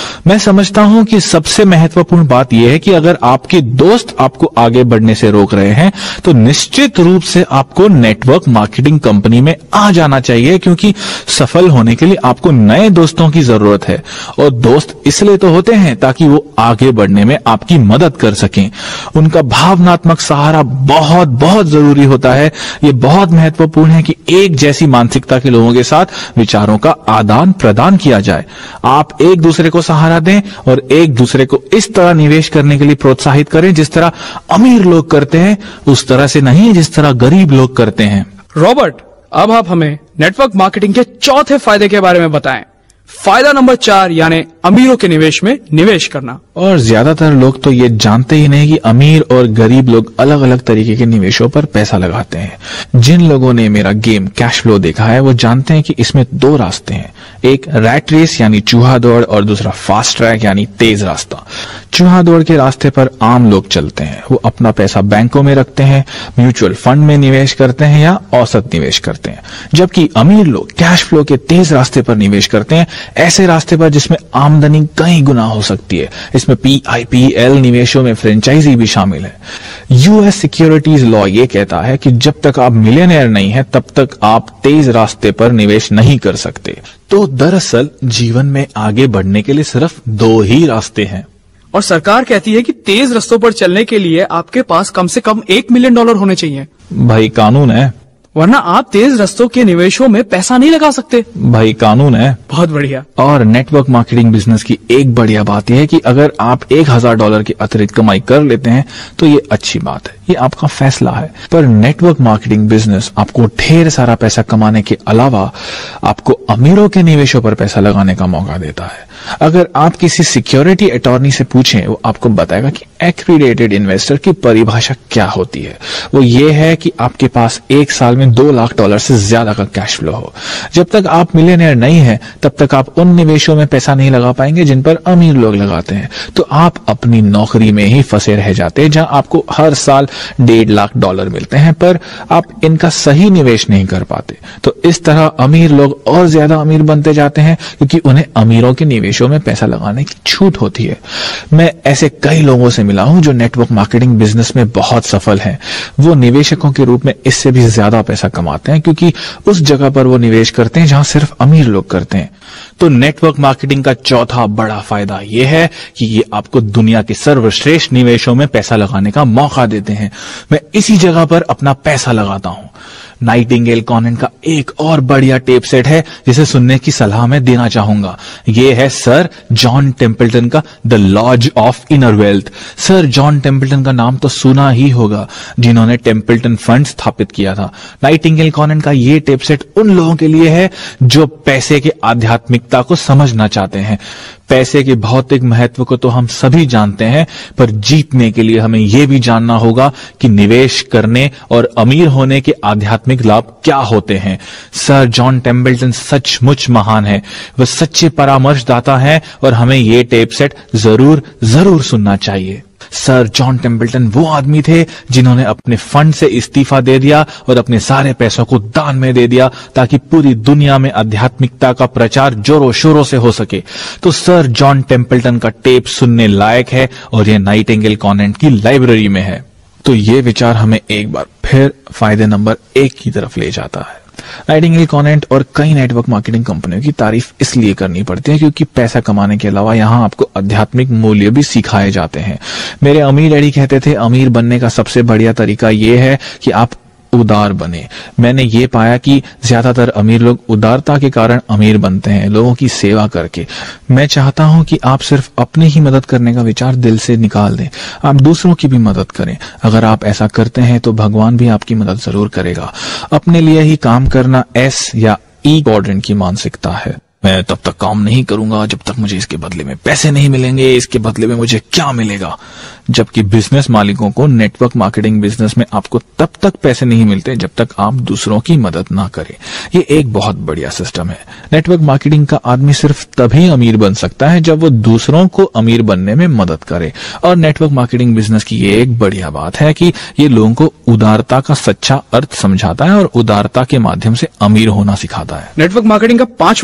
समझता हूं कि सबसे महत्वपूर्ण बात यह है कि अगर आपके दोस्त आपको आगे बढ़ने से रोक रहे हैं तो निश्चित रूप से आपको नेटवर्क मार्केटिंग कंपनी में आ जाना चाहिए, क्योंकि सफल होने के लिए आपको नए दोस्तों की जरूरत है। और दोस्त इसलिए तो होते हैं ताकि वो आगे बढ़ने में आपकी मदद कर सकें। उनका भावनात्मक सहारा बहुत बहुत जरूरी होता है। ये बहुत महत्वपूर्ण है कि एक जैसी मानसिकता के लोगों के साथ विचारों का आदान प्रदान किया जाए। आप एक दूसरे को सहारा दें और एक दूसरे को इस तरह निवेश करने के लिए प्रोत्साहित करें जिस तरह अमीर लोग करते हैं, उस तरह से नहीं जिस तरह गरीब लोग करते हैं। रॉबर्ट, अब आप हमें नेटवर्क मार्केटिंग के चौथे फायदे के बारे में बताएं। फायदा नंबर चार, यानी अमीरों के निवेश में निवेश करना। और ज्यादातर लोग तो ये जानते ही नहीं कि अमीर और गरीब लोग अलग अलग तरीके के निवेशों पर पैसा लगाते हैं। जिन लोगों ने मेरा गेम कैश फ्लो देखा है वो जानते हैं कि इसमें दो रास्ते हैं, एक रैट रेस यानी चूहा दौड़ और दूसरा फास्ट ट्रैक यानी तेज रास्ता। चूहा दौड़ के रास्ते पर आम लोग चलते हैं। वो अपना पैसा बैंकों में रखते हैं, म्यूचुअल फंड में निवेश करते हैं या औसत निवेश करते हैं, जबकि अमीर लोग कैश फ्लो के तेज रास्ते पर निवेश करते हैं, ऐसे रास्ते पर जिसमें आमदनी कई गुना हो सकती है। इसमें पी आई पी एल निवेशों में फ्रेंचाइजी भी शामिल है। यूएस सिक्योरिटीज लॉ ये कहता है कि जब तक आप मिलियनेयर नहीं है तब तक आप तेज रास्ते पर निवेश नहीं कर सकते। तो दरअसल जीवन में आगे बढ़ने के लिए सिर्फ दो ही रास्ते हैं। और सरकार कहती है कि तेज रास्तों पर चलने के लिए आपके पास कम से कम एक मिलियन डॉलर होने चाहिए। भाई कानून है, वरना आप तेज रास्तों के निवेशों में पैसा नहीं लगा सकते। भाई कानून है। बहुत बढ़िया। और नेटवर्क मार्केटिंग बिजनेस की एक बढ़िया बात यह है कि अगर आप एक हजार डॉलर की अतिरिक्त कमाई कर लेते हैं तो ये अच्छी बात है, ये आपका फैसला है। पर नेटवर्क मार्केटिंग बिजनेस आपको ढेर सारा पैसा कमाने के अलावा आपको अमीरों के निवेशों पर पैसा लगाने का मौका देता है। अगर आप किसी सिक्योरिटी अटॉर्नी से पूछें, वो आपको बताएगा कि एक्रीडेटेड इन्वेस्टर की परिभाषा क्या होती है। वो ये है कि आपके पास एक साल में दो लाख डॉलर से ज्यादा का कैश फ्लो हो। जब तक आप मिलियनेयर नहीं है तब तक आप उन निवेशों में पैसा नहीं लगा पाएंगे जिन पर अमीर लोग लगाते हैं। तो आप अपनी नौकरी में ही फंसे रह जाते हैं जहां आपको हर साल डेढ़ लाख डॉलर मिलते हैं, पर आप इनका सही निवेश नहीं कर पाते। तो इस तरह अमीर लोग और ज्यादा अमीर बनते जाते हैं क्योंकि उन्हें अमीरों के निवेशों में पैसा लगाने की छूट होती है। मैं ऐसे कई लोगों से मिला हूं जो नेटवर्क मार्केटिंग बिजनेस में बहुत सफल हैं। वो निवेशकों के रूप में इससे भी ज्यादा पैसा कमाते हैं क्योंकि उस जगह पर वो निवेश करते हैं जहां सिर्फ अमीर लोग करते हैं। तो नेटवर्क मार्केटिंग का चौथा बड़ा फायदा यह है कि ये आपको दुनिया के सर्वश्रेष्ठ निवेशों में पैसा लगाने का मौका देते हैं। मैं इसी जगह पर अपना पैसा लगाता हूं। नाइटिंगेल कॉनेंट का एक और बढ़िया टेप सेट है जिसे सुनने की सलाह मैं देना चाहूंगा। यह है सर जॉन टेम्पल्टन का the laws of inner wealth. Sir John Templeton का नाम तो सुना ही होगा, जिन्होंने टेम्पल्टन फंड स्थापित किया था। नाइटिंगेल कॉनेंट का यह टेप सेट उन लोगों के लिए है जो पैसे के आध्यात्मिकता को समझना चाहते हैं। पैसे के भौतिक महत्व को तो हम सभी जानते हैं, पर जीतने के लिए हमें यह भी जानना होगा कि निवेश करने और अमीर होने के आध्यात्मिक लाभ क्या होते हैं। सर जॉन टेम्पल्टन सचमुच महान है, वह सच्चे परामर्शदाता हैं और हमें ये टेप सेट जरूर जरूर सुनना चाहिए। सर जॉन टेम्पल्टन वो आदमी थे जिन्होंने अपने फंड से इस्तीफा दे दिया और अपने सारे पैसों को दान में दे दिया ताकि पूरी दुनिया में आध्यात्मिकता का प्रचार जोरों शोरों से हो सके। तो सर जॉन टेम्पल्टन का टेप सुनने लायक है और यह नाइटिंगेल कॉनेंट की लाइब्रेरी में है। तो ये विचार हमें एक बार फिर फायदे नंबर एक की तरफ ले जाता है। नाइटिंगेल कॉनेंट और कई नेटवर्क मार्केटिंग कंपनियों की तारीफ इसलिए करनी पड़ती है क्योंकि पैसा कमाने के अलावा यहाँ आपको आध्यात्मिक मूल्य भी सिखाए जाते हैं। मेरे अमीर डैडी कहते थे अमीर बनने का सबसे बढ़िया तरीका यह है कि आप उदार बने। मैंने ये पाया कि ज्यादातर अमीर लोग उदारता के कारण अमीर बनते हैं, लोगों की सेवा करके। मैं चाहता हूं कि आप सिर्फ अपनी ही मदद करने का विचार दिल से निकाल दें, आप दूसरों की भी मदद करें। अगर आप ऐसा करते हैं तो भगवान भी आपकी मदद जरूर करेगा। अपने लिए ही काम करना एस या ई क्वाड्रेंट की मानसिकता है। मैं तब तक काम नहीं करूंगा जब तक मुझे इसके बदले में पैसे नहीं मिलेंगे, इसके बदले में मुझे क्या मिलेगा। जबकि बिजनेस मालिकों को नेटवर्क मार्केटिंग बिजनेस में आपको तब तक पैसे नहीं मिलते जब तक आप दूसरों की मदद ना करें। ये एक बहुत बढ़िया सिस्टम है। नेटवर्क मार्केटिंग का आदमी सिर्फ तभी अमीर बन सकता है जब वो दूसरों को अमीर बनने में मदद करे। और नेटवर्क मार्केटिंग बिजनेस की ये एक बढ़िया बात है कि ये लोगों को उदारता का सच्चा अर्थ समझाता है और उदारता के माध्यम से अमीर होना सिखाता है। नेटवर्क मार्केटिंग का पांचवा फायदा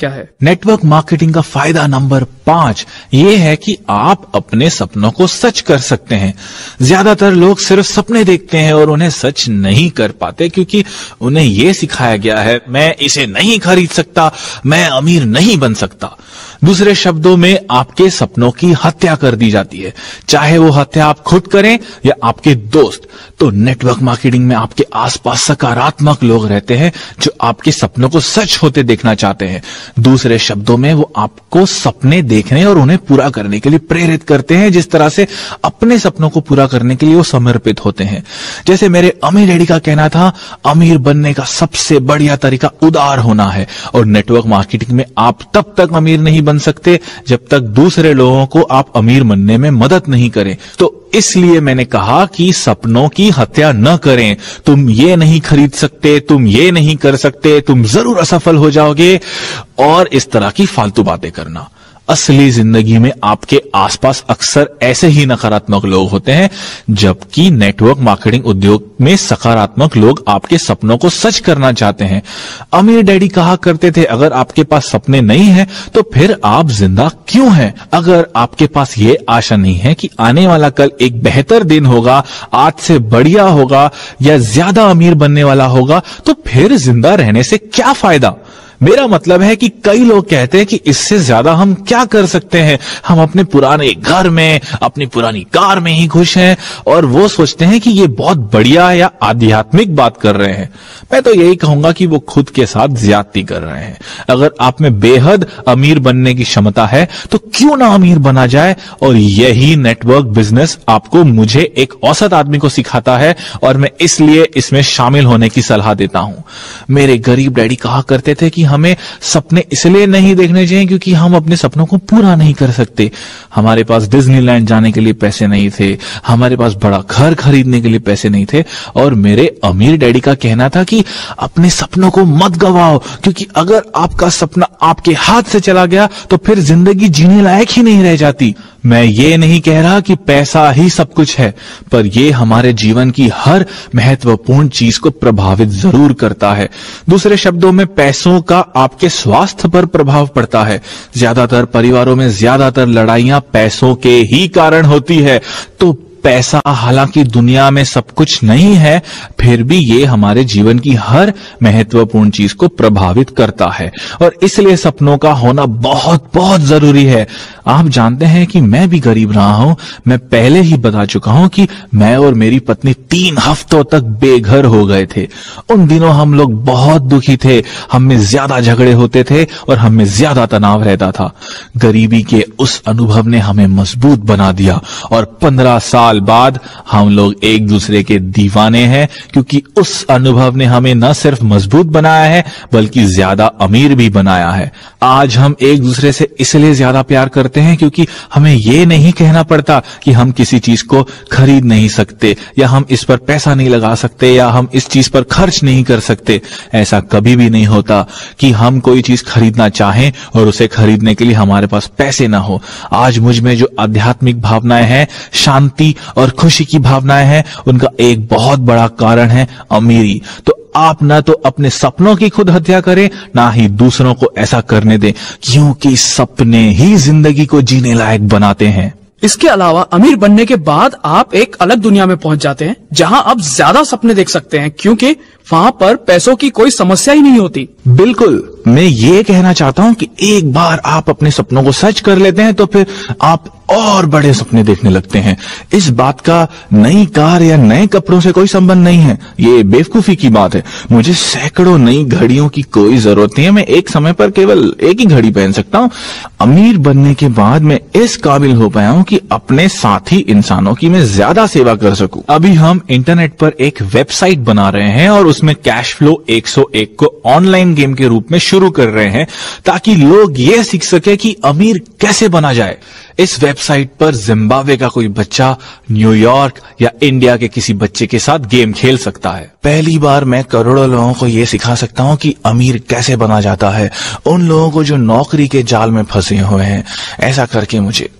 क्या है? नेटवर्क मार्केटिंग का फायदा नंबर पांच ये है कि आप अपने सपनों को सच कर सकते हैं। ज्यादातर लोग सिर्फ सपने देखते हैं और उन्हें सच नहीं कर पाते क्योंकि उन्हें यह सिखाया गया है, मैं इसे नहीं खरीद सकता, मैं अमीर नहीं बन सकता। दूसरे शब्दों में आपके सपनों की हत्या कर दी जाती है, चाहे वो हत्या आप खुद करें या आपके दोस्त। तो नेटवर्क मार्केटिंग में आपके आसपास सकारात्मक लोग रहते हैं जो आपके सपनों को सच होते देखना चाहते हैं। दूसरे शब्दों में वो आपको सपने देखने और उन्हें पूरा करने के लिए प्रेरित करते हैं, जिस तरह से अपने सपनों को पूरा करने के लिए वो समर्पित होते हैं। जैसे मेरे अमीर डैडी का कहना था, अमीर बनने का सबसे बढ़िया तरीका उदार होना है। और नेटवर्क मार्केटिंग में आप तब तक अमीर नहीं बन सकते जब तक दूसरे लोगों को आप अमीर बनने में मदद नहीं करें। तो इसलिए मैंने कहा कि सपनों की हत्या न करें। तुम ये नहीं खरीद सकते, तुम ये नहीं कर सकते, तुम जरूर असफल हो जाओगे, और इस तरह की फालतू बातें करना। असली जिंदगी में आपके आसपास अक्सर ऐसे ही नकारात्मक लोग होते हैं, जबकि नेटवर्क मार्केटिंग उद्योग में सकारात्मक लोग आपके सपनों को सच करना चाहते हैं। अमीर डैडी कहा करते थे, अगर आपके पास सपने नहीं हैं तो फिर आप जिंदा क्यों हैं? अगर आपके पास ये आशा नहीं है कि आने वाला कल एक बेहतर दिन होगा, आज से बढ़िया होगा या ज्यादा अमीर बनने वाला होगा, तो फिर जिंदा रहने से क्या फायदा? मेरा मतलब है कि कई लोग कहते हैं कि इससे ज्यादा हम क्या कर सकते हैं, हम अपने पुराने घर में, अपनी पुरानी कार में ही खुश हैं, और वो सोचते हैं कि ये बहुत बढ़िया या आध्यात्मिक बात कर रहे हैं। मैं तो यही कहूंगा कि वो खुद के साथ ज्यादती कर रहे हैं। अगर आप में बेहद अमीर बनने की क्षमता है तो क्यों ना अमीर बना जाए, और यही नेटवर्क बिजनेस आपको, मुझे एक औसत आदमी को सिखाता है, और मैं इसलिए इसमें शामिल होने की सलाह देता हूं। मेरे गरीब डैडी कहा करते थे कि हमें सपने इसलिए नहीं देखने चाहिए क्योंकि हम अपने सपनों को पूरा नहीं कर सकते। हमारे पास डिज्नीलैंड जाने के लिए पैसे नहीं थे, हमारे पास बड़ा घर खरीदने के लिए पैसे नहीं थे, और मेरे अमीर डैडी का कहना था कि अपने सपनों को मत गवाओ, क्योंकि अगर आपका सपना आपके हाथ से चला गया तो फिर जिंदगी जीने लायक ही नहीं रह जाती। मैं ये नहीं कह रहा कि पैसा ही सब कुछ है, पर यह हमारे जीवन की हर महत्वपूर्ण चीज को प्रभावित जरूर करता है। दूसरे शब्दों में, पैसों का आपके स्वास्थ्य पर प्रभाव पड़ता है। ज्यादातर परिवारों में ज्यादातर लड़ाइयां पैसों के ही कारण होती है। तो पैसा हालांकि दुनिया में सब कुछ नहीं है, फिर भी ये हमारे जीवन की हर महत्वपूर्ण चीज को प्रभावित करता है, और इसलिए सपनों का होना बहुत बहुत जरूरी है। आप जानते हैं कि मैं भी गरीब रहा हूं। मैं पहले ही बता चुका हूं कि मैं और मेरी पत्नी तीन हफ्तों तक बेघर हो गए थे। उन दिनों हम लोग बहुत दुखी थे, हम में ज्यादा झगड़े होते थे और हम में ज्यादा तनाव रहता था। गरीबी के उस अनुभव ने हमें मजबूत बना दिया, और पंद्रह साल बाद हम लोग एक दूसरे के दीवाने हैं, क्योंकि उस अनुभव ने हमें न सिर्फ मजबूत बनाया है बल्कि ज्यादा अमीर भी बनाया है। आज हम एक दूसरे से इसलिए ज्यादा प्यार करते हैं क्योंकि हमें यह नहीं कहना पड़ता कि हम किसी चीज को खरीद नहीं सकते, या हम इस पर पैसा नहीं लगा सकते, या हम इस चीज पर खर्च नहीं कर सकते। ऐसा कभी भी नहीं होता कि हम कोई चीज खरीदना चाहें और उसे खरीदने के लिए हमारे पास पैसे ना हो। आज मुझ में जो आध्यात्मिक भावनाएं हैं, शांति और खुशी की भावनाएं हैं, उनका एक बहुत बड़ा कारण है अमीरी। तो आप ना तो अपने सपनों की खुद हत्या करें, ना ही दूसरों को ऐसा करने दें, क्योंकि सपने ही जिंदगी को जीने लायक बनाते हैं। इसके अलावा अमीर बनने के बाद आप एक अलग दुनिया में पहुंच जाते हैं, जहां आप ज्यादा सपने देख सकते हैं, क्योंकि वहां पर पैसों की कोई समस्या ही नहीं होती। बिल्कुल, मैं ये कहना चाहता हूं कि एक बार आप अपने सपनों को सच कर लेते हैं तो फिर आप और बड़े सपने देखने लगते हैं। इस बात का नई कार या नए कपड़ों से कोई संबंध नहीं है, ये बेवकूफी की बात है। मुझे सैकड़ों नई घड़ियों की कोई जरूरत नहीं है, मैं एक समय पर केवल एक ही घड़ी पहन सकता हूं। अमीर बनने के बाद मैं इस काबिल हो पाया हूं कि अपने साथी इंसानों की मैं ज्यादा सेवा कर सकूं। अभी हम इंटरनेट पर एक वेबसाइट बना रहे हैं और उसमें कैश फ्लो एक सौ एक को ऑनलाइन गेम के रूप में शुरू कर रहे हैं, ताकि लोग ये सीख सके कि अमीर कैसे बना जाए। इस वेबसाइट पर जिम्बाब्वे का कोई बच्चा न्यूयॉर्क या इंडिया के किसी बच्चे के साथ गेम खेल सकता है। पहली बार मैं करोड़ों लोगों को यह सिखा सकता हूं कि अमीर कैसे बना जाता है, उन लोगों को जो नौकरी के जाल में फंसे हुए हैं। ऐसा करके मुझे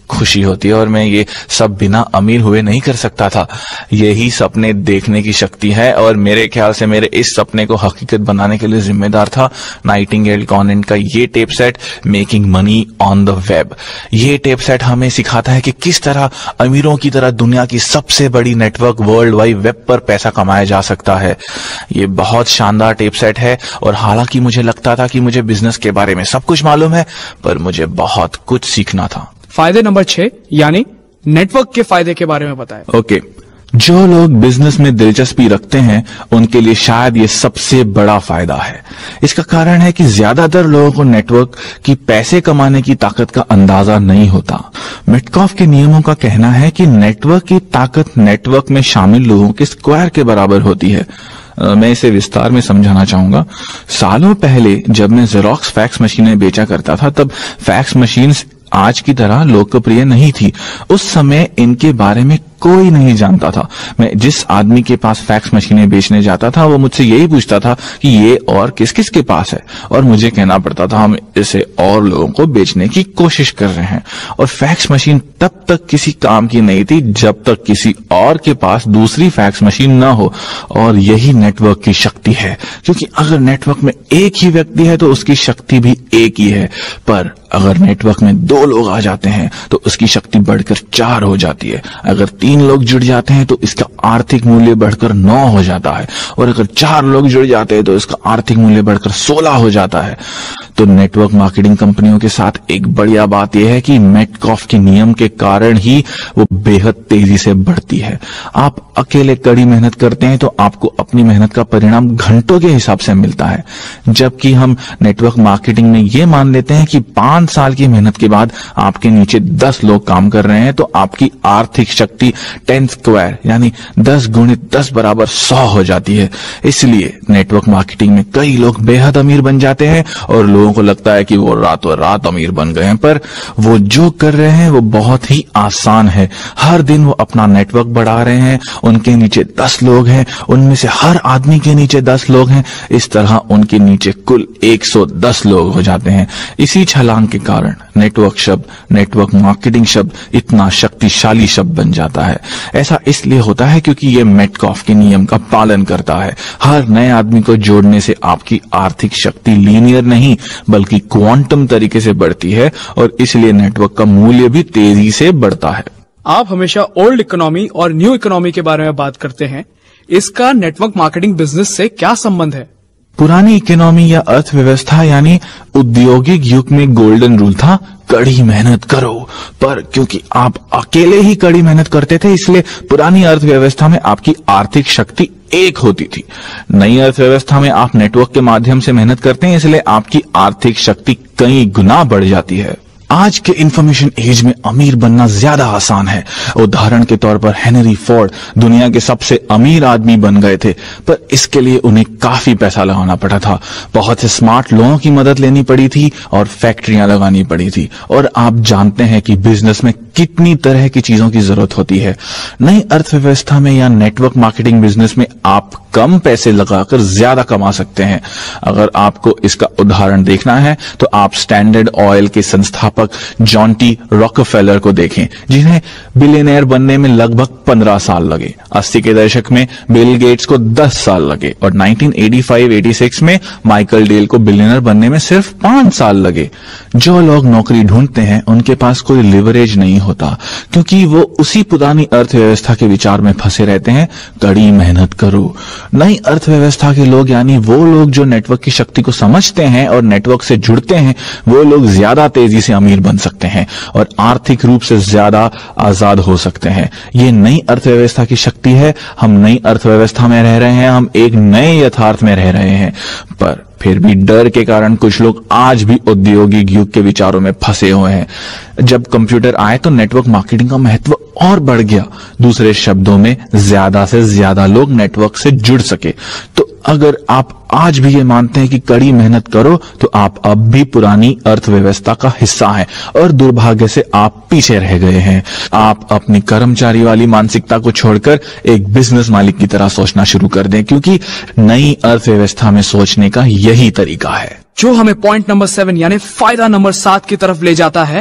खुशी होती है और मैं ये सब बिना अमीर हुए नहीं कर सकता था। यही सपने देखने की शक्ति है और मेरे ख्याल से मेरे इस सपने को हकीकत बनाने के लिए जिम्मेदार था नाइटिंगेल कॉन्वेंट का ये tape set, making money on the web. ये टेप सेट हमें सिखाता है कि किस तरह अमीरों की तरह दुनिया की सबसे बड़ी नेटवर्क वर्ल्ड वाइड वेब पर पैसा कमाया जा सकता है। ये बहुत शानदार टेप सेट है और हालांकि मुझे लगता था कि मुझे बिजनेस के बारे में सब कुछ मालूम है, पर मुझे बहुत कुछ सीखना था। फायदे नंबर छह यानी नेटवर्क के फायदे के बारे में बताएं। Okay okay. जो लोग बिजनेस में दिलचस्पी रखते हैं उनके लिए शायद ये सबसे बड़ा फायदा है। इसका कारण है कि ज्यादातर लोगों को नेटवर्क की पैसे कमाने की ताकत का अंदाजा नहीं होता। मेटकॉफ के नियमों का कहना है कि नेटवर्क की ताकत नेटवर्क में शामिल लोगों के स्क्वायर के बराबर होती है। मैं इसे विस्तार में समझाना चाहूंगा। सालों पहले जब मैं जेरोक्स फैक्स मशीनें बेचा करता था तब फैक्स मशीन्स आज की तरह लोकप्रिय नहीं थी। उस समय इनके बारे में कोई नहीं जानता था। मैं जिस आदमी के पास फैक्स मशीनें बेचने जाता था वो मुझसे यही पूछता था कि ये और किस किस के पास है, और मुझे कहना पड़ता था हम इसे और लोगों को बेचने की कोशिश कर रहे हैं। और फैक्स मशीन तब तक किसी काम की नहीं थी जब तक किसी और के पास दूसरी फैक्स मशीन न हो। और यही नेटवर्क की शक्ति है, क्योंकि अगर नेटवर्क में एक ही व्यक्ति है तो उसकी शक्ति भी एक ही है, पर अगर नेटवर्क में दो लोग आ जाते हैं तो उसकी शक्ति बढ़कर चार हो जाती है। अगर तीन लोग जुड़ जाते हैं तो इसका आर्थिक मूल्य बढ़कर नौ हो जाता है, और अगर चार लोग जुड़ जाते हैं तो इसका आर्थिक मूल्य बढ़कर सोलह हो जाता है। तो नेटवर्क मार्केटिंग कंपनियों के साथ एक बढ़िया बात यह है कि मेटकॉफ के नियम के कारण ही वो बेहद तेजी से बढ़ती है। आप अकेले कड़ी मेहनत करते हैं तो आपको अपनी मेहनत का परिणाम घंटों के हिसाब से मिलता है, जबकि हम नेटवर्क मार्केटिंग में ये मान लेते हैं कि पांच साल की मेहनत के बाद आपके नीचे दस लोग काम कर रहे हैं तो आपकी आर्थिक शक्ति टेन स्क्वायर यानी दस गुणित दस बराबर सौ हो जाती है। इसलिए नेटवर्क मार्केटिंग में कई लोग बेहद अमीर बन जाते हैं और लोगों को लगता है कि वो रातों रात अमीर बन गए हैं, पर वो जो कर रहे हैं वो बहुत ही आसान है। हर दिन वो अपना नेटवर्क बढ़ा रहे हैं, उनके नीचे दस लोग हैं, उनमें से हर आदमी के नीचे दस लोग हैं। इस तरह उनके नीचे कुल एक सौ दस लोग हो जाते हैं। इसी छलांग के कारण नेटवर्क शब्द, नेटवर्क मार्केटिंग शब्द इतना शक्तिशाली शब्द बन जाता है। ऐसा इसलिए होता है क्योंकि ये मेटकॉफ के नियम का पालन करता है। हर नए आदमी को जोड़ने से आपकी आर्थिक शक्ति लीनियर नहीं बल्कि क्वांटम तरीके से बढ़ती है, और इसलिए नेटवर्क का मूल्य भी तेजी से बढ़ता है। आप हमेशा ओल्ड इकोनॉमी और न्यू इकोनॉमी के बारे में बात करते हैं, इसका नेटवर्क मार्केटिंग बिजनेस से क्या संबंध है? पुरानी इकोनॉमी या अर्थव्यवस्था यानी औद्योगिक युग में गोल्डन रूल था, कड़ी मेहनत करो। पर क्योंकि आप अकेले ही कड़ी मेहनत करते थे इसलिए पुरानी अर्थव्यवस्था में आपकी आर्थिक शक्ति एक होती थी। नई अर्थव्यवस्था में आप नेटवर्क के माध्यम से मेहनत करते हैं इसलिए आपकी आर्थिक शक्ति कई गुना बढ़ जाती है। आज के इंफॉर्मेशन एज में अमीर बनना ज्यादा आसान है। उदाहरण के तौर पर हेनरी फोर्ड दुनिया के सबसे अमीर आदमी बन गए थे, पर इसके लिए उन्हें काफी पैसा लगाना पड़ा था। बहुत से स्मार्ट लोगों की मदद लेनी पड़ी थी और फैक्ट्रियां लगानी पड़ी थी। और आप जानते हैं कि बिजनेस में कितनी तरह की चीजों की जरूरत होती है। नई अर्थव्यवस्था में या नेटवर्क मार्केटिंग बिजनेस में आप कम पैसे लगाकर ज्यादा कमा सकते हैं। अगर आपको इसका उदाहरण देखना है तो आप स्टैंडर्ड ऑयल के संस्थापक जॉन टी रॉकफेलर को देखें, जिन्हें बिलियनेयर बनने में लगभग पंद्रह साल लगे। अस्सी के दशक में बिल गेट्स को दस साल लगे और nineteen eighty five eighty six में माइकल डेल को बिलियनर बनने में सिर्फ पांच साल लगे। जो लोग नौकरी ढूंढते हैं उनके पास कोई लिवरेज नहीं होता, क्योंकि वो उसी पुरानी अर्थव्यवस्था के विचार में फंसे रहते हैं। कड़ी मेहनत करो। नई अर्थव्यवस्था के लोग यानी वो लोग जो नेटवर्क की शक्ति को समझते हैं और नेटवर्क से जुड़ते हैं, वो लोग ज्यादा तेजी से अमीर बन सकते हैं और आर्थिक रूप से ज्यादा आजाद हो सकते हैं। ये नई अर्थव्यवस्था की शक्ति है। हम नई अर्थव्यवस्था में रह रहे हैं, हम एक नए यथार्थ में रह रहे हैं, पर फिर भी डर के कारण कुछ लोग आज भी औद्योगिक युग के विचारों में फंसे हुए हैं। जब कंप्यूटर आए तो नेटवर्क मार्केटिंग का महत्व और बढ़ गया। दूसरे शब्दों में ज्यादा से ज्यादा लोग नेटवर्क से जुड़ सके। तो अगर आप आज भी ये मानते हैं कि कड़ी मेहनत करो तो आप अब भी पुरानी अर्थव्यवस्था का हिस्सा हैं और दुर्भाग्य से आप पीछे रह गए हैं। आप अपनी कर्मचारी वाली मानसिकता को छोड़कर एक बिजनेस मालिक की तरह सोचना शुरू कर दें, क्योंकि नई अर्थव्यवस्था में सोचने का यही तरीका है। जो हमें पॉइंट नंबर सेवन यानी फायदा नंबर सात की तरफ ले जाता है,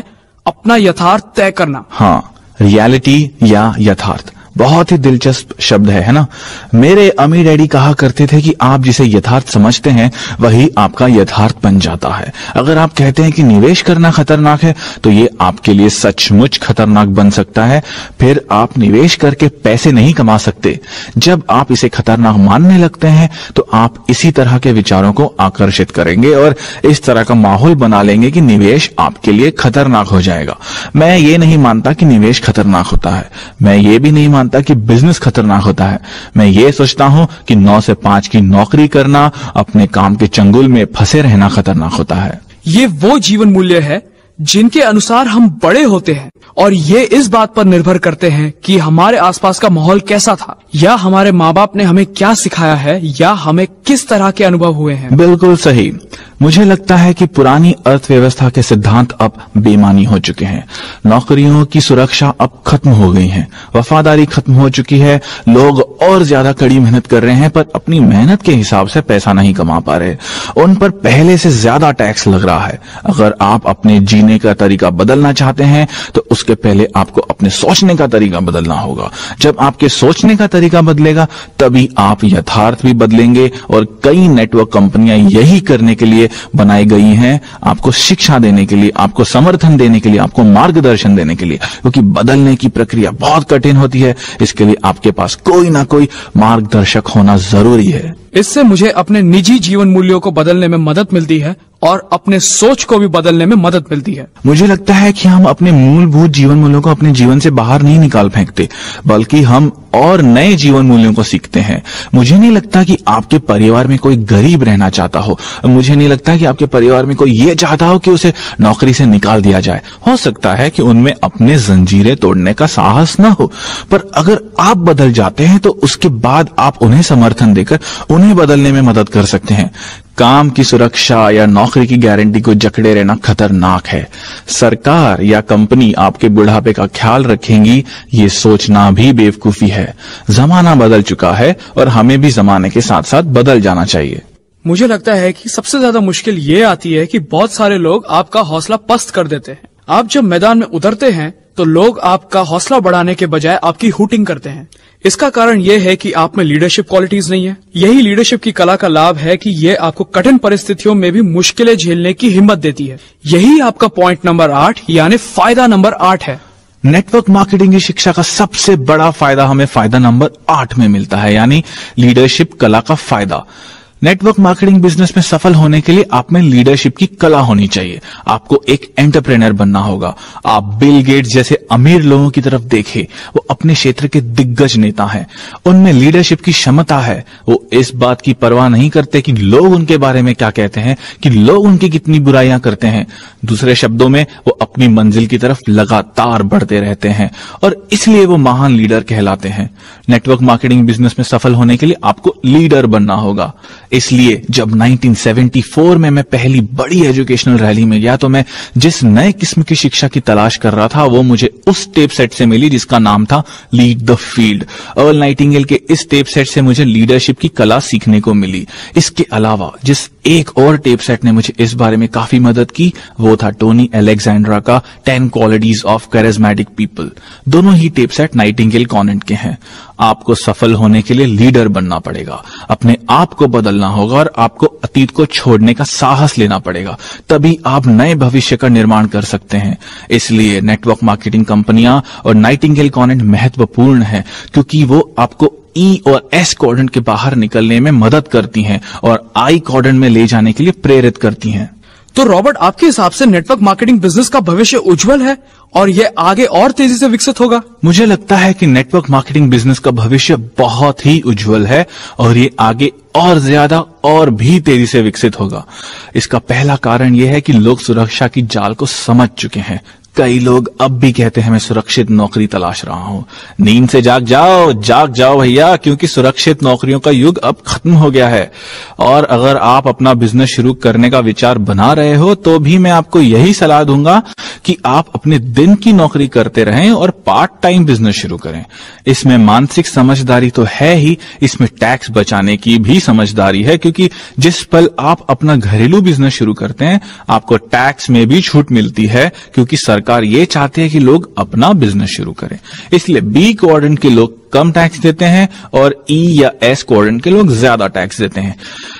अपना यथार्थ तय करना। हाँ, रियलिटी या यथार्थ बहुत ही दिलचस्प शब्द है, है ना। मेरे अम्मी डैडी कहा करते थे कि आप जिसे यथार्थ समझते हैं वही आपका यथार्थ बन जाता है। अगर आप कहते हैं कि निवेश करना खतरनाक है तो ये आपके लिए सचमुच खतरनाक बन सकता है। फिर आप निवेश करके पैसे नहीं कमा सकते। जब आप इसे खतरनाक मानने लगते हैं तो आप इसी तरह के विचारों को आकर्षित करेंगे और इस तरह का माहौल बना लेंगे कि निवेश आपके लिए खतरनाक हो जाएगा। मैं ये नहीं मानता कि निवेश खतरनाक होता है। मैं ये भी नहीं मानता कि बिजनेस खतरनाक होता है। मैं ये सोचता हूं कि नौ से पांच की नौकरी करना, अपने काम के चंगुल में फंसे रहना खतरनाक होता है। ये वो जीवन मूल्य है जिनके अनुसार हम बड़े होते हैं और ये इस बात पर निर्भर करते हैं कि हमारे आसपास का माहौल कैसा था, या हमारे माँ बाप ने हमें क्या सिखाया है, या हमें किस तरह के अनुभव हुए हैं। बिल्कुल सही। मुझे लगता है कि पुरानी अर्थव्यवस्था के सिद्धांत अब बेमानी हो चुके हैं। नौकरियों की सुरक्षा अब खत्म हो गई है, वफादारी खत्म हो चुकी है। लोग और ज्यादा कड़ी मेहनत कर रहे हैं पर अपनी मेहनत के हिसाब से पैसा नहीं कमा पा रहे। उन पर पहले से ज्यादा टैक्स लग रहा है। अगर आप अपने जीने का तरीका बदलना चाहते हैं तो उसके पहले आपको अपने सोचने का तरीका बदलना होगा। जब आपके सोचने का तरीका बदलेगा तभी आप यथार्थ भी बदलेंगे। और कई नेटवर्क कंपनियां यही करने के लिए बनाई गई हैं, आपको शिक्षा देने के लिए, आपको समर्थन देने के लिए, आपको मार्गदर्शन देने के लिए। क्योंकि बदलने की प्रक्रिया बहुत कठिन होती है, इसके लिए आपके पास कोई ना कोई मार्गदर्शक होना जरूरी है। इससे मुझे अपने निजी जीवन मूल्यों को बदलने में मदद मिलती है और अपने सोच को भी बदलने में मदद मिलती है। मुझे लगता है कि हम अपने मूलभूत जीवन मूल्यों को अपने जीवन से बाहर नहीं निकाल फेंकते, बल्कि हम और नए जीवन मूल्यों को सीखते हैं। मुझे नहीं लगता कि आपके परिवार में कोई गरीब रहना चाहता हो। मुझे नहीं लगता कि आपके परिवार में कोई ये चाहता हो कि उसे नौकरी से निकाल दिया जाए। हो सकता है कि उनमें अपने जंजीरें तोड़ने का साहस न हो, पर अगर आप बदल जाते हैं तो उसके बाद आप उन्हें समर्थन देकर उन्हें बदलने में मदद कर सकते हैं। काम की सुरक्षा या नौकरी की गारंटी को जकड़े रहना खतरनाक है। सरकार या कंपनी आपके बुढ़ापे का ख्याल रखेंगी, ये सोचना भी बेवकूफी है। जमाना बदल चुका है और हमें भी जमाने के साथ साथ बदल जाना चाहिए। मुझे लगता है कि सबसे ज्यादा मुश्किल ये आती है कि बहुत सारे लोग आपका हौसला पस्त कर देते हैं। आप जब मैदान में उतरते हैं तो लोग आपका हौसला बढ़ाने के बजाय आपकी हुटिंग करते हैं। इसका कारण ये है कि आप में लीडरशिप क्वालिटीज नहीं है। यही लीडरशिप की कला का लाभ है कि ये आपको कठिन परिस्थितियों में भी मुश्किलें झेलने की हिम्मत देती है। यही आपका पॉइंट नंबर आठ यानी फायदा नंबर आठ है। नेटवर्क मार्केटिंग की शिक्षा का सबसे बड़ा फायदा हमें फायदा नंबर आठ में मिलता है, यानी लीडरशिप कला का फायदा। नेटवर्क मार्केटिंग बिजनेस में सफल होने के लिए आप में लीडरशिप की कला होनी चाहिए। आपको एक एंटरप्रेन्योर बनना होगा। आप बिल गेट्स जैसे अमीर लोगों की तरफ देखें, वो अपने क्षेत्र के दिग्गज नेता हैं। उनमें लीडरशिप की क्षमता है। वो इस बात की परवाह नहीं करते कि लोग उनके बारे में क्या कहते हैं, कि लोग उनकी कितनी बुराइयां करते हैं। दूसरे शब्दों में वो अपनी मंजिल की तरफ लगातार बढ़ते रहते हैं और इसलिए वो महान लीडर कहलाते हैं। नेटवर्क मार्केटिंग बिजनेस में सफल होने के लिए आपको लीडर बनना होगा। इसलिए जब नाइनटीन सेवेंटी फोर में मैं पहली बड़ी एजुकेशनल रैली में गया तो मैं जिस नए किस्म की शिक्षा की तलाश कर रहा था वो मुझे उस टेप सेट से मिली जिसका नाम था lead the field. Earl Nightingale के इस टेप सेट से मुझे लीडरशिप की कला सीखने को मिली। इसके अलावा जिस एक और टेप सेट ने मुझे इस बारे में काफी मदद की वो था टोनी अलेक्जेंड्रा का ten qualities of charismatic people. दोनों ही टेप सेट नाइटिंगेल कॉन्वेंट के हैं। आपको सफल होने के लिए लीडर बनना पड़ेगा, अपने आप को बदलना होगा और आपको अतीत को छोड़ने का साहस लेना पड़ेगा। तभी आप नए भविष्य का निर्माण कर सकते हैं। इसलिए नेटवर्क मार्केटिंग कंपनियां और नाइटिंगेल कॉन्वेंट महत्वपूर्ण है क्योंकि वो आपको ई और एस क्वाड्रेंट के बाहर निकलने में मदद करती हैं और आई क्वाड्रेंट में ले जाने के लिए प्रेरित करती हैं। तो रॉबर्ट, आपके हिसाब से नेटवर्क मार्केटिंग बिजनेस का भविष्य उज्जवल है और ये आगे और तेजी से विकसित होगा? मुझे लगता है कि नेटवर्क मार्केटिंग बिजनेस का भविष्य बहुत ही उज्जवल है और ये आगे और ज्यादा और भी तेजी से विकसित होगा। इसका पहला कारण यह है कि लोग सुरक्षा की जाल को समझ चुके हैं। कई लोग अब भी कहते हैं मैं सुरक्षित नौकरी तलाश रहा हूं। नींद से जाग जाओ, जाग जाओ भैया, क्योंकि सुरक्षित नौकरियों का युग अब खत्म हो गया है। और अगर आप अपना बिजनेस शुरू करने का विचार बना रहे हो तो भी मैं आपको यही सलाह दूंगा कि आप अपने दिन की नौकरी करते रहें और पार्ट टाइम बिजनेस शुरू करें। इसमें मानसिक समझदारी तो है ही, इसमें टैक्स बचाने की भी समझदारी है, क्योंकि जिस पल आप अपना घरेलू बिजनेस शुरू करते हैं आपको टैक्स में भी छूट मिलती है, क्योंकि सरकार सरकार ये चाहती है कि लोग अपना बिजनेस शुरू करें, इसलिए बी क्वाड्रेंट के लोग कम टैक्स देते हैं और ई या एस क्वाड्रेंट के लोग ज्यादा टैक्स देते हैं।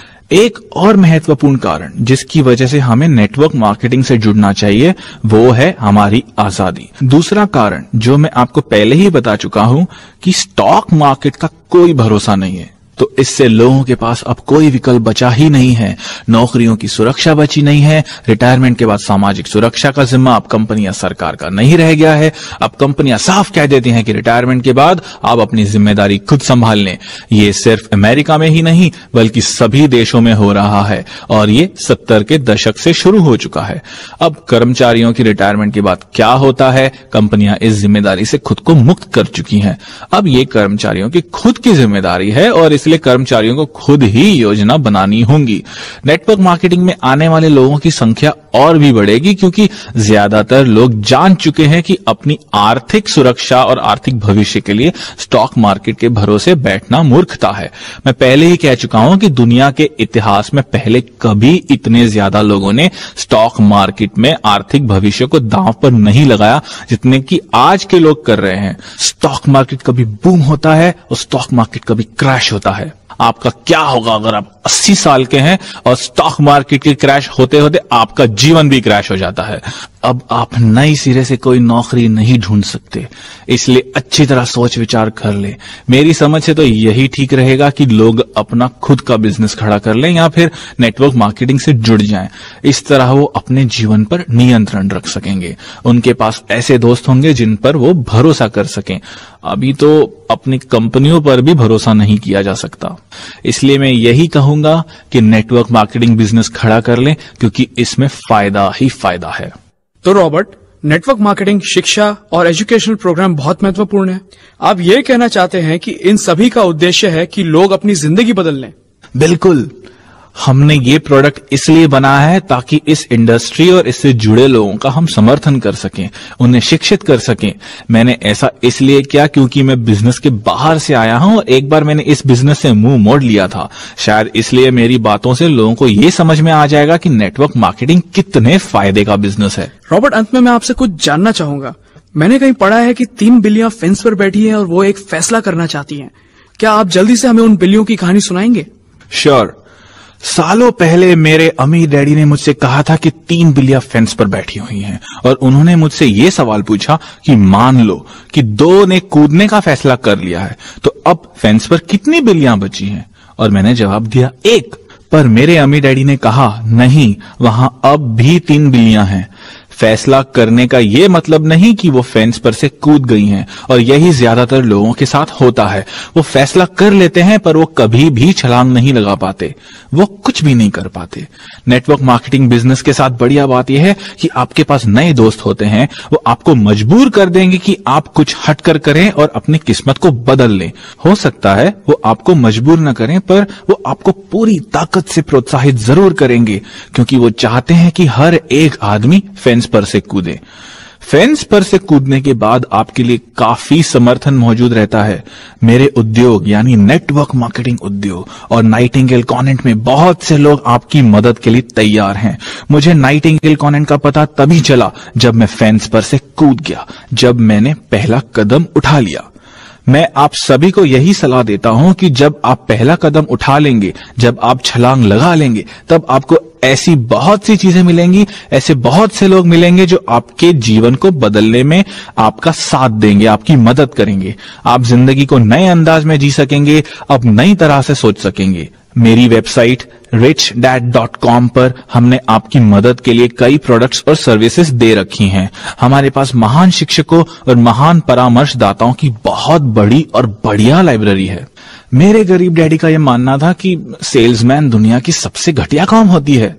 एक और महत्वपूर्ण कारण जिसकी वजह से हमें नेटवर्क मार्केटिंग से जुड़ना चाहिए वो है हमारी आजादी। दूसरा कारण जो मैं आपको पहले ही बता चुका हूं कि स्टॉक मार्केट का कोई भरोसा नहीं है, तो इससे लोगों के पास अब कोई विकल्प बचा ही नहीं है। नौकरियों की सुरक्षा बची नहीं है, रिटायरमेंट के बाद सामाजिक सुरक्षा का जिम्मा अब कंपनी या सरकार का नहीं रह गया है। अब कंपनियां साफ कह देती हैं कि रिटायरमेंट के बाद आप अपनी जिम्मेदारी खुद संभाल लें। ये सिर्फ अमेरिका में ही नहीं बल्कि सभी देशों में हो रहा है और ये सत्तर के दशक से शुरू हो चुका है। अब कर्मचारियों की रिटायरमेंट के बाद क्या होता है, कंपनियां इस जिम्मेदारी से खुद को मुक्त कर चुकी हैं। अब ये कर्मचारियों की खुद की जिम्मेदारी है और इसलिए कर्मचारियों को खुद ही योजना बनानी होगी। नेटवर्क मार्केटिंग में आने वाले लोगों की संख्या और भी बढ़ेगी क्योंकि ज्यादातर लोग जान चुके हैं कि अपनी आर्थिक सुरक्षा और आर्थिक भविष्य के लिए स्टॉक मार्केट के भरोसे बैठना मूर्खता है। मैं पहले ही कह चुका हूं कि दुनिया के इतिहास में पहले कभी इतने ज्यादा लोगों ने स्टॉक मार्केट में आर्थिक भविष्य को दांव पर नहीं लगाया जितने कि आज के लोग कर रहे हैं। स्टॉक मार्केट कभी बूम होता है और स्टॉक मार्केट कभी क्रैश होता है। आपका क्या होगा अगर आप अस्सी साल के हैं और स्टॉक मार्केट के क्रैश होते होते आपका जीवन भी क्रैश हो जाता है। अब आप नई सिरे से कोई नौकरी नहीं ढूंढ सकते, इसलिए अच्छी तरह सोच विचार कर ले। मेरी समझ से तो यही ठीक रहेगा कि लोग अपना खुद का बिजनेस खड़ा कर लें या फिर नेटवर्क मार्केटिंग से जुड़ जाएं। इस तरह वो अपने जीवन पर नियंत्रण रख सकेंगे। उनके पास ऐसे दोस्त होंगे जिन पर वो भरोसा कर सकें। अभी तो अपनी कंपनियों पर भी भरोसा नहीं किया जा सकता, इसलिए मैं यही कहूंगा कि नेटवर्क मार्केटिंग बिजनेस खड़ा कर लें क्योंकि इसमें फायदा ही फायदा है। तो रॉबर्ट, नेटवर्क मार्केटिंग, शिक्षा और एजुकेशनल प्रोग्राम बहुत महत्वपूर्ण है। आप ये कहना चाहते हैं कि इन सभी का उद्देश्य है कि लोग अपनी जिंदगी बदल लें? बिल्कुल। हमने ये प्रोडक्ट इसलिए बनाया है ताकि इस इंडस्ट्री और इससे जुड़े लोगों का हम समर्थन कर सकें, उन्हें शिक्षित कर सकें। मैंने ऐसा इसलिए किया क्योंकि मैं बिजनेस के बाहर से आया हूं और एक बार मैंने इस बिजनेस से मुंह मोड़ लिया था। शायद इसलिए मेरी बातों से लोगों को ये समझ में आ जाएगा कि नेटवर्क मार्केटिंग कितने फायदे का बिजनेस है। रॉबर्ट, अंत में मैं आपसे कुछ जानना चाहूंगा। मैंने कहीं पढ़ा है कि तीन बिल्लियां फेंस पर बैठी हैं और वो एक फैसला करना चाहती हैं। क्या आप जल्दी से हमें उन बिल्लियों की कहानी सुनाएंगे? श्योर। सालों पहले मेरे अमीर डैडी ने मुझसे कहा था कि तीन बिल्लियां फेंस पर बैठी हुई हैं और उन्होंने मुझसे ये सवाल पूछा कि मान लो कि दो ने कूदने का फैसला कर लिया है, तो अब फेंस पर कितनी बिल्लियां बची हैं? और मैंने जवाब दिया एक। पर मेरे अमीर डैडी ने कहा नहीं, वहां अब भी तीन बिल्लियां हैं। फैसला करने का ये मतलब नहीं कि वो फेंस पर से कूद गई हैं, और यही ज्यादातर लोगों के साथ होता है। वो फैसला कर लेते हैं पर वो कभी भी छलांग नहीं लगा पाते, वो कुछ भी नहीं कर पाते। नेटवर्क मार्केटिंग बिजनेस के साथ बढ़िया बात यह है कि आपके पास नए दोस्त होते हैं, वो आपको मजबूर कर देंगे कि आप कुछ हटकर करें और अपनी किस्मत को बदल लें। हो सकता है वो आपको मजबूर न करें पर वो आपको पूरी ताकत से प्रोत्साहित जरूर करेंगे क्योंकि वो चाहते हैं कि हर एक आदमी फेंस पर से कूदे। फेंस पर से कूदने के बाद आपके लिए काफी समर्थन मौजूद रहता है। मेरे उद्योग यानी नेटवर्क मार्केटिंग उद्योग और नाइटिंगेल कॉन्वेंट में बहुत से लोग आपकी मदद के लिए तैयार हैं। मुझे नाइटिंगेल कॉन्वेंट का पता तभी चला जब मैं फेंस पर से कूद गया, जब मैंने पहला कदम उठा लिया। मैं आप सभी को यही सलाह देता हूं कि जब आप पहला कदम उठा लेंगे, जब आप छलांग लगा लेंगे, तब आपको ऐसी बहुत सी चीजें मिलेंगी, ऐसे बहुत से लोग मिलेंगे जो आपके जीवन को बदलने में आपका साथ देंगे, आपकी मदद करेंगे। आप जिंदगी को नए अंदाज में जी सकेंगे, अब नई तरह से सोच सकेंगे। मेरी website rich dad dot com पर हमने आपकी मदद के लिए कई प्रोडक्ट्स और सर्विसेज दे रखी हैं। हमारे पास महान शिक्षकों और महान परामर्शदाताओं की बहुत बड़ी और बढ़िया लाइब्रेरी है। मेरे गरीब डैडी का यह मानना था कि सेल्समैन दुनिया की सबसे घटिया काम होती है।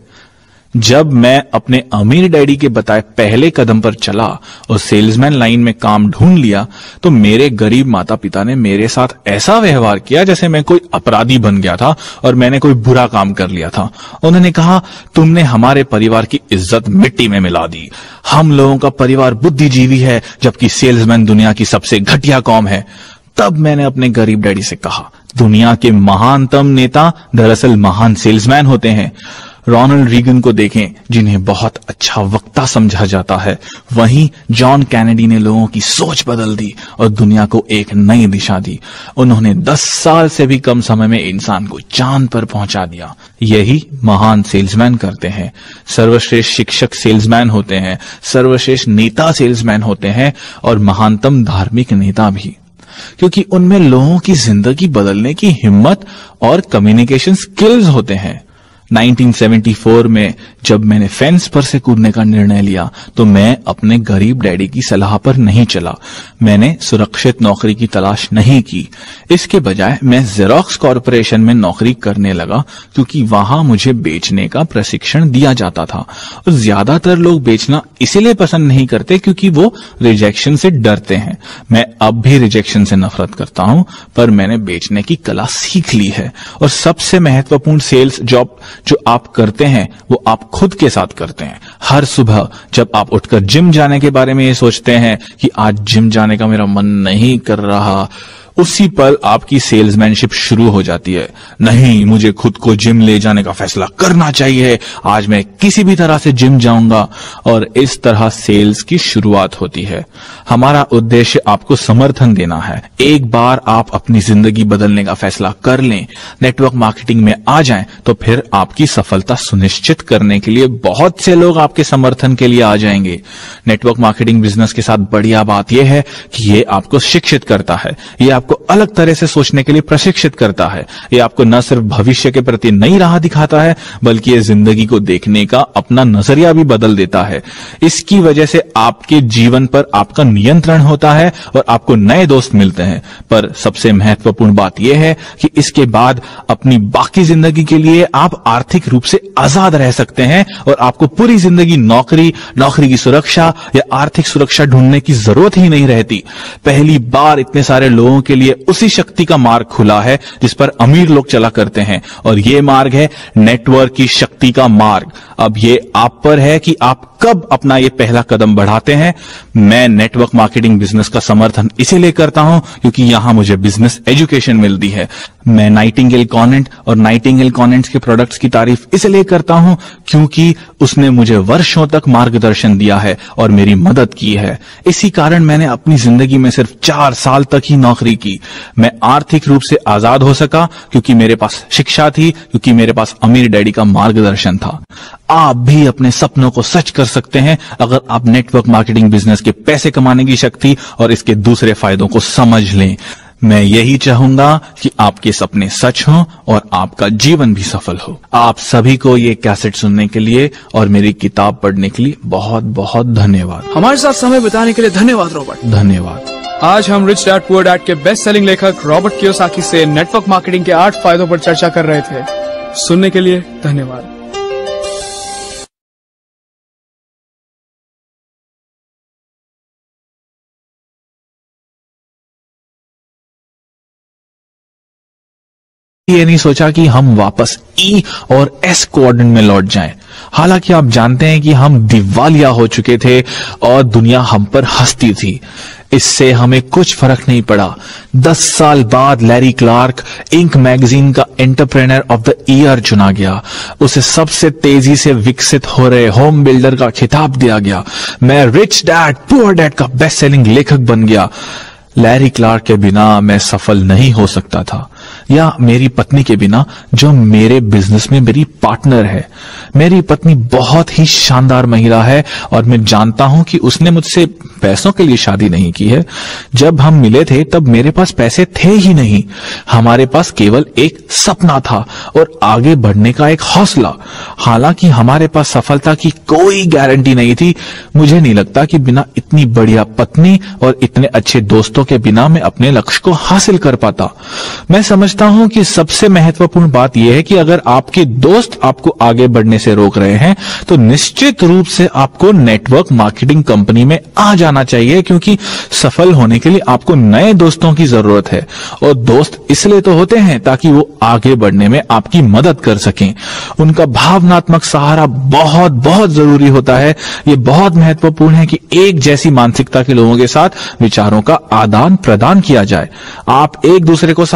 जब मैं अपने अमीर डैडी के बताए पहले कदम पर चला और सेल्समैन लाइन में काम ढूंढ लिया, तो मेरे गरीब माता पिता ने मेरे साथ ऐसा व्यवहार किया जैसे मैं कोई अपराधी बन गया था और मैंने कोई बुरा काम कर लिया था। उन्होंने कहा, तुमने हमारे परिवार की इज्जत मिट्टी में मिला दी। हम लोगों का परिवार बुद्धिजीवी है जबकि सेल्समैन दुनिया की सबसे घटिया कौम है। तब मैंने अपने गरीब डैडी से कहा, दुनिया के महानतम नेता दरअसल महान सेल्समैन होते हैं। रोनाल्ड रीगन को देखें, जिन्हें बहुत अच्छा वक्ता समझा जाता है। वहीं जॉन कैनेडी ने लोगों की सोच बदल दी और दुनिया को एक नई दिशा दी। उन्होंने दस साल से भी कम समय में इंसान को चांद पर पहुंचा दिया। यही महान सेल्समैन करते हैं। सर्वश्रेष्ठ शिक्षक सेल्समैन होते हैं, सर्वश्रेष्ठ नेता सेल्समैन होते हैं और महानतम धार्मिक नेता भी, क्योंकि उनमें लोगों की जिंदगी बदलने की हिम्मत और कम्युनिकेशन स्किल्स होते हैं। उन्नीस सौ चौहत्तर में जब मैंने फेंस पर से कूदने का निर्णय लिया तो मैं अपने गरीब डैडी की सलाह पर नहीं चला। मैंने सुरक्षित नौकरी की तलाश नहीं की। इसके बजाय मैं जेरोक्स कॉरपोरेशन में नौकरी करने लगा, क्योंकि वहां मुझे बेचने का प्रशिक्षण दिया जाता था। और ज्यादातर लोग बेचना इसीलिए पसंद नहीं करते क्योंकि वो रिजेक्शन से डरते हैं। मैं अब भी रिजेक्शन से नफरत करता हूं, पर मैंने बेचने की कला सीख ली है। और सबसे महत्वपूर्ण सेल्स जॉब जो आप करते हैं वो आप खुद के साथ करते हैं। हर सुबह जब आप उठकर जिम जाने के बारे में ये सोचते हैं कि आज जिम जाने का मेरा मन नहीं कर रहा, उसी पल आपकी सेल्समैनशिप शुरू हो जाती है। नहीं, मुझे खुद को जिम ले जाने का फैसला करना चाहिए, आज मैं किसी भी तरह से जिम जाऊंगा। और इस तरह सेल्स की शुरुआत होती है। हमारा उद्देश्य आपको समर्थन देना है। एक बार आप अपनी जिंदगी बदलने का फैसला कर लें, नेटवर्क मार्केटिंग में आ जाएं, तो फिर आपकी सफलता सुनिश्चित करने के लिए बहुत से लोग आपके समर्थन के लिए आ जाएंगे। नेटवर्क मार्केटिंग बिजनेस के साथ बढ़िया बात यह है कि ये आपको शिक्षित करता है, ये आपको अलग तरह से सोचने के लिए प्रशिक्षित करता है। ये आपको न सिर्फ भविष्य के प्रति नई राह दिखाता है, बल्कि ये जिंदगी को देखने का अपना नजरिया भी बदल देता है। इसकी वजह से आपके जीवन पर आपका नियंत्रण होता है और आपको नए दोस्त मिलते हैं। पर सबसे महत्वपूर्ण बात यह है कि इसके बाद अपनी बाकी जिंदगी के लिए आप आर्थिक रूप से आजाद रह सकते हैं और आपको पूरी जिंदगी नौकरी, नौकरी की सुरक्षा या आर्थिक सुरक्षा ढूंढने की जरूरत ही नहीं रहती। पहली बार इतने सारे लोगों के लिए उसी शक्ति का मार्ग खुला है जिस पर अमीर लोग चला करते हैं, और यह मार्ग है नेटवर्क की शक्ति का मार्ग। अब ये आप पर है कि आप कब अपना ये पहला कदम बढ़ाते हैं। मैं नेटवर्क मार्केटिंग बिजनेस का समर्थन इसीलिए करता हूं क्योंकि यहां मुझे बिजनेस एजुकेशन मिलती है। मैं नाइटिंगेल कॉनेंट और नाइटिंगेल कॉनेंट्स के प्रोडक्ट्स की तारीफ इसलिए करता हूं क्योंकि उसने मुझे वर्षों तक मार्गदर्शन दिया है और मेरी मदद की है। इसी कारण मैंने अपनी जिंदगी में सिर्फ चार साल तक ही नौकरी की। मैं आर्थिक रूप से आजाद हो सका क्योंकि मेरे पास शिक्षा थी, क्योंकि मेरे पास अमीर डैडी का मार्गदर्शन था। आप भी अपने सपनों को सच कर सकते हैं अगर आप नेटवर्क मार्केटिंग बिजनेस के पैसे कमाने की शक्ति और इसके दूसरे फायदों को समझ लें। मैं यही चाहूंगा कि आपके सपने सच हों और आपका जीवन भी सफल हो। आप सभी को ये कैसेट सुनने के लिए और मेरी किताब पढ़ने के लिए बहुत बहुत धन्यवाद। हमारे साथ समय बिताने के लिए धन्यवाद रॉबर्ट। धन्यवाद। आज हम रिच डैड पुअर डैड के बेस्ट सेलिंग लेखक रॉबर्ट कियोसाकी से नेटवर्क मार्केटिंग के आठ फायदों पर चर्चा कर रहे थे। सुनने के लिए धन्यवाद। ये नहीं सोचा कि हम वापस ई और एस कोऑर्डिनेट में लौट जाएं। हालांकि आप जानते हैं कि हम दिवालिया हो चुके थे और दुनिया हम पर हंसती थी। इससे हमें कुछ फर्क नहीं पड़ा। दस साल बाद लैरी क्लार्क इंक मैगजीन का एंटरप्रेन्योर ऑफ द ईयर चुना गया। उसे सबसे तेजी से विकसित हो रहे होम बिल्डर का खिताब दिया गया। मैं रिच डैड पुअर डैड का बेस्ट सेलिंग लेखक बन गया। लैरी क्लार्क के बिना मैं सफल नहीं हो सकता था, या मेरी पत्नी के बिना जो मेरे बिजनेस में मेरी पार्टनर है। मेरी पत्नी बहुत ही शानदार महिला है और मैं जानता हूं कि उसने मुझसे पैसों के लिए शादी नहीं की है। जब हम मिले थे तब मेरे पास पैसे थे ही नहीं। हमारे पास केवल एक सपना था और आगे बढ़ने का एक हौसला। हालांकि हमारे पास सफलता की कोई गारंटी नहीं थी। मुझे नहीं लगता कि बिना इतनी बढ़िया पत्नी और इतने अच्छे दोस्तों के बिना मैं अपने लक्ष्य को हासिल कर पाता। मैं समझता हूं कि सबसे महत्वपूर्ण बात यह है कि अगर आपके दोस्त आपको आगे बढ़ने से रोक रहे हैं तो निश्चित रूप से आपको नेटवर्क मार्केटिंग कंपनी में आ जाना चाहिए, क्योंकि सफल होने के लिए आपको नए दोस्तों की जरूरत है। और दोस्त इसलिए तो होते हैं ताकि वो आगे बढ़ने में आपकी मदद कर सकें। उनका भावनात्मक सहारा बहुत बहुत जरूरी होता है। ये बहुत महत्वपूर्ण है कि एक जैसी मानसिकता के लोगों के साथ विचारों का आदान प्रदान किया जाए। आप एक दूसरे को सहारा दें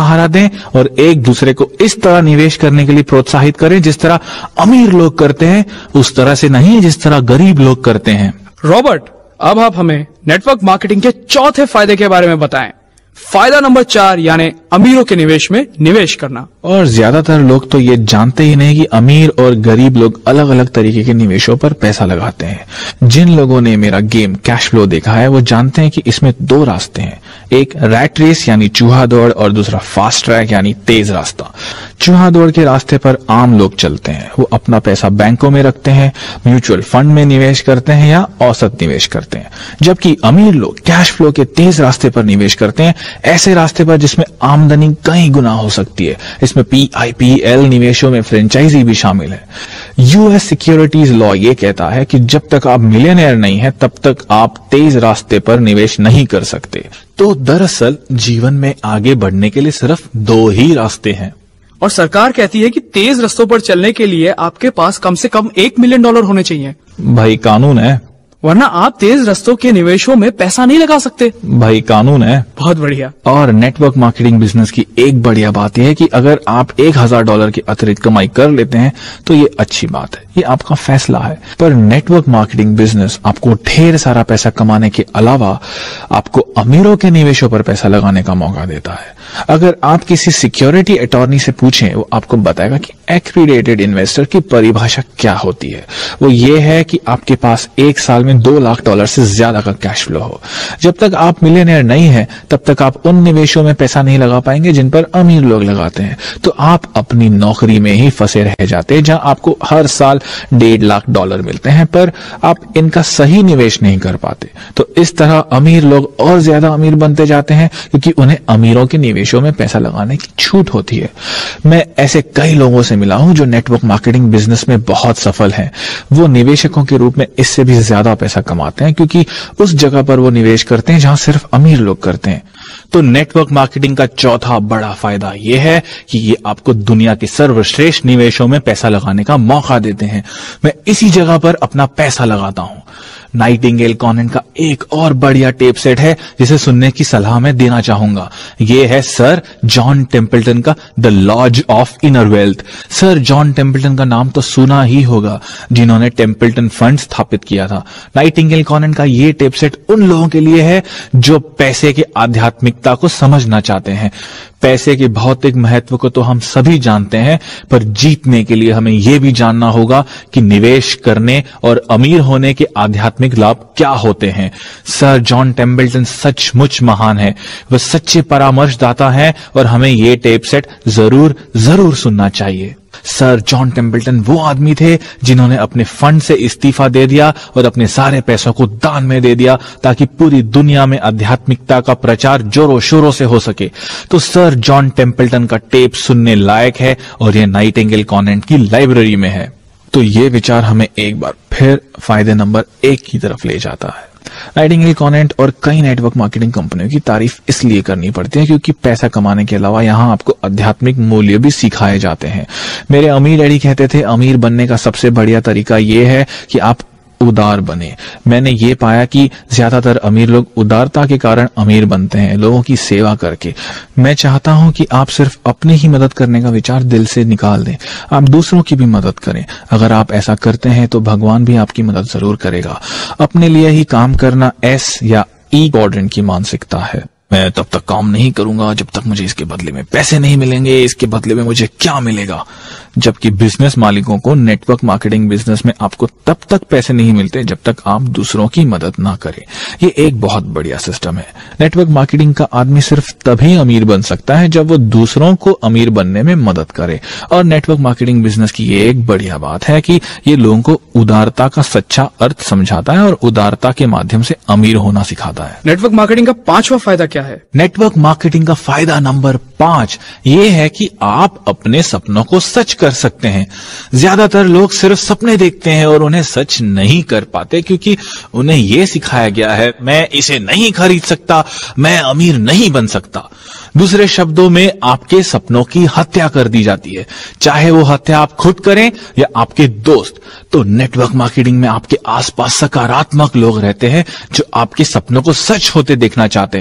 करें और एक दूसरे को इस तरह निवेश करने के लिए प्रोत्साहित करें जिस तरह अमीर लोग करते हैं, उस तरह से नहीं जिस तरह गरीब लोग करते हैं। रॉबर्ट, अब आप हमें नेटवर्क मार्केटिंग के चौथे फायदे के बारे में बताएं। फायदा नंबर चार, यानी अमीरों के निवेश में निवेश करना। और ज्यादातर लोग तो ये जानते ही नहीं कि अमीर और गरीब लोग अलग अलग तरीके के निवेशों पर पैसा लगाते हैं। जिन लोगों ने मेरा गेम कैश फ्लो देखा है वो जानते हैं कि इसमें दो रास्ते हैं, एक रैट रेस यानी चूहा दौड़ और दूसरा फास्ट ट्रैक यानी तेज रास्ता। चूहा दौड़ के रास्ते पर आम लोग चलते हैं, वो अपना पैसा बैंकों में रखते हैं, म्यूचुअल फंड में निवेश करते हैं या औसत निवेश करते हैं, जबकि अमीर लोग कैश फ्लो के तेज रास्ते पर निवेश करते हैं, ऐसे रास्ते पर जिसमें आमदनी कई गुना हो सकती है। इसमें पी आई पी एल निवेशों में फ्रेंचाइजी भी शामिल है। यूएस सिक्योरिटीज लॉ ये कहता है कि जब तक आप मिलियनेयर नहीं है तब तक आप तेज रास्ते पर निवेश नहीं कर सकते। तो दरअसल जीवन में आगे बढ़ने के लिए सिर्फ दो ही रास्ते हैं। और सरकार कहती है कि तेज रास्तों पर चलने के लिए आपके पास कम से कम एक मिलियन डॉलर होने चाहिए। भाई कानून है, वरना आप तेज रास्तों के निवेशों में पैसा नहीं लगा सकते। भाई कानून है। बहुत बढ़िया। और नेटवर्क मार्केटिंग बिजनेस की एक बढ़िया बात यह है कि अगर आप एक हजार डॉलर की अतिरिक्त कमाई कर लेते हैं तो ये अच्छी बात है, ये आपका फैसला है। पर नेटवर्क मार्केटिंग बिजनेस आपको ढेर सारा पैसा कमाने के अलावा आपको अमीरों के निवेशों पर पैसा लगाने का मौका देता है। अगर आप किसी सिक्योरिटी अटॉर्नी से पूछें, वो आपको बताएगा कि एक्रीडेटेड इन्वेस्टर की परिभाषा क्या होती है। वो ये है कि आपके पास एक साल में दो लाख डॉलर से ज्यादा का कैश फ्लो हो। जब तक आप मिलियनेयर नहीं है तब तक आप उन निवेशों में पैसा नहीं लगा पाएंगे जिन पर अमीर लोग लगाते हैं। तो आप अपनी नौकरी में ही फंसे रह जाते हैं जहां आपको हर साल डेढ़ लाख डॉलर मिलते हैं पर आप इनका सही निवेश नहीं कर पाते। तो इस तरह अमीर लोग और ज्यादा अमीर बनते जाते हैं क्योंकि उन्हें अमीरों के निवेशों में पैसा लगाने की छूट होती है। मैं ऐसे कई लोगों से मिला हूं जो नेटवर्क मार्केटिंग बिजनेस में बहुत सफल हैं। वो निवेशकों के रूप में इससे भी ज्यादा पैसा कमाते हैं क्योंकि उस जगह पर वो निवेश करते हैं जहां सिर्फ अमीर लोग करते हैं। तो नेटवर्क मार्केटिंग का चौथा बड़ा फायदा यह है कि ये आपको दुनिया के सर्वश्रेष्ठ निवेशों में पैसा लगाने का मौका देते हैं। मैं इसी जगह पर अपना पैसा लगाता हूं। नाइटिंगेल कॉनेंट का एक और बढ़िया टेप सेट है जिसे सुनने की सलाह मैं देना चाहूंगा। यह है सर जॉन टेम्पल्टन का the laws of inner wealth. Sir John Templeton का नाम तो सुना ही होगा, जिन्होंने टेम्पल्टन फंड स्थापित किया था। नाइटिंगेल कॉनेंट का यह टेप सेट उन लोगों के लिए है जो पैसे के आध्यात्मिकता को समझना चाहते हैं। पैसे के भौतिक महत्व को तो हम सभी जानते हैं, पर जीतने के लिए हमें यह भी जानना होगा कि निवेश करने और अमीर होने के आध्यात्मिक लाभ क्या होते हैं। सर जॉन टेम्पल्टन सचमुच महान है, वह सच्चे परामर्शदाता हैं और हमें यह टेप सेट जरूर जरूर सुनना चाहिए। सर जॉन टेम्पल्टन वो आदमी थे जिन्होंने अपने फंड से इस्तीफा दे दिया और अपने सारे पैसों को दान में दे दिया ताकि पूरी दुनिया में आध्यात्मिकता का प्रचार जोरों शोरों से हो सके। तो सर जॉन टेम्पल्टन का टेप सुनने लायक है और यह नाइटिंगेल कॉनेंट की लाइब्रेरी में है। तो ये विचार हमें एक बार फिर फायदे नंबर एक की तरफ ले जाता है। नाइटिंगेल कॉनेंट और कई नेटवर्क मार्केटिंग कंपनियों की तारीफ इसलिए करनी पड़ती है क्योंकि पैसा कमाने के अलावा यहाँ आपको आध्यात्मिक मूल्य भी सिखाए जाते हैं। मेरे अमीर डैडी कहते थे अमीर बनने का सबसे बढ़िया तरीका यह है कि आप उदार बने। मैंने ये पाया कि ज्यादातर अमीर लोग उदारता के कारण अमीर बनते हैं, लोगों की सेवा करके। मैं चाहता हूं कि आप सिर्फ अपनी ही मदद करने का विचार दिल से निकाल दें, आप दूसरों की भी मदद करें। अगर आप ऐसा करते हैं तो भगवान भी आपकी मदद जरूर करेगा। अपने लिए ही काम करना एस या ई क्वाड्रेंट की मानसिकता है। मैं तब तक काम नहीं करूंगा जब तक मुझे इसके बदले में पैसे नहीं मिलेंगे, इसके बदले में मुझे क्या मिलेगा। जबकि बिजनेस मालिकों को नेटवर्क मार्केटिंग बिजनेस में आपको तब तक पैसे नहीं मिलते जब तक आप दूसरों की मदद ना करें। ये एक बहुत बढ़िया सिस्टम है। नेटवर्क मार्केटिंग का आदमी सिर्फ तभी अमीर बन सकता है जब वो दूसरों को अमीर बनने में मदद करे। और नेटवर्क मार्केटिंग बिजनेस की ये एक बढ़िया बात है कि ये लोगों को उदारता का सच्चा अर्थ समझाता है और उदारता के माध्यम से अमीर होना सिखाता है। नेटवर्क मार्केटिंग का पांचवा फायदा क्या है? नेटवर्क मार्केटिंग का फायदा नंबर पांच ये है कि आप अपने सपनों को सच कर सकते हैं। ज्यादातर लोग सिर्फ सपने देखते हैं और उन्हें सच नहीं कर पाते क्योंकि उन्हें यह सिखाया गया है मैं इसे नहीं खरीद सकता, मैं अमीर नहीं बन सकता। दूसरे शब्दों में आपके सपनों की हत्या कर दी जाती है, चाहे वो हत्या आप खुद करें या आपके दोस्त। तो नेटवर्क मार्केटिंग में आपके आसपास सकारात्मक लोग रहते हैं जो आपके सपनों को सच होते देखना चाहते हैं।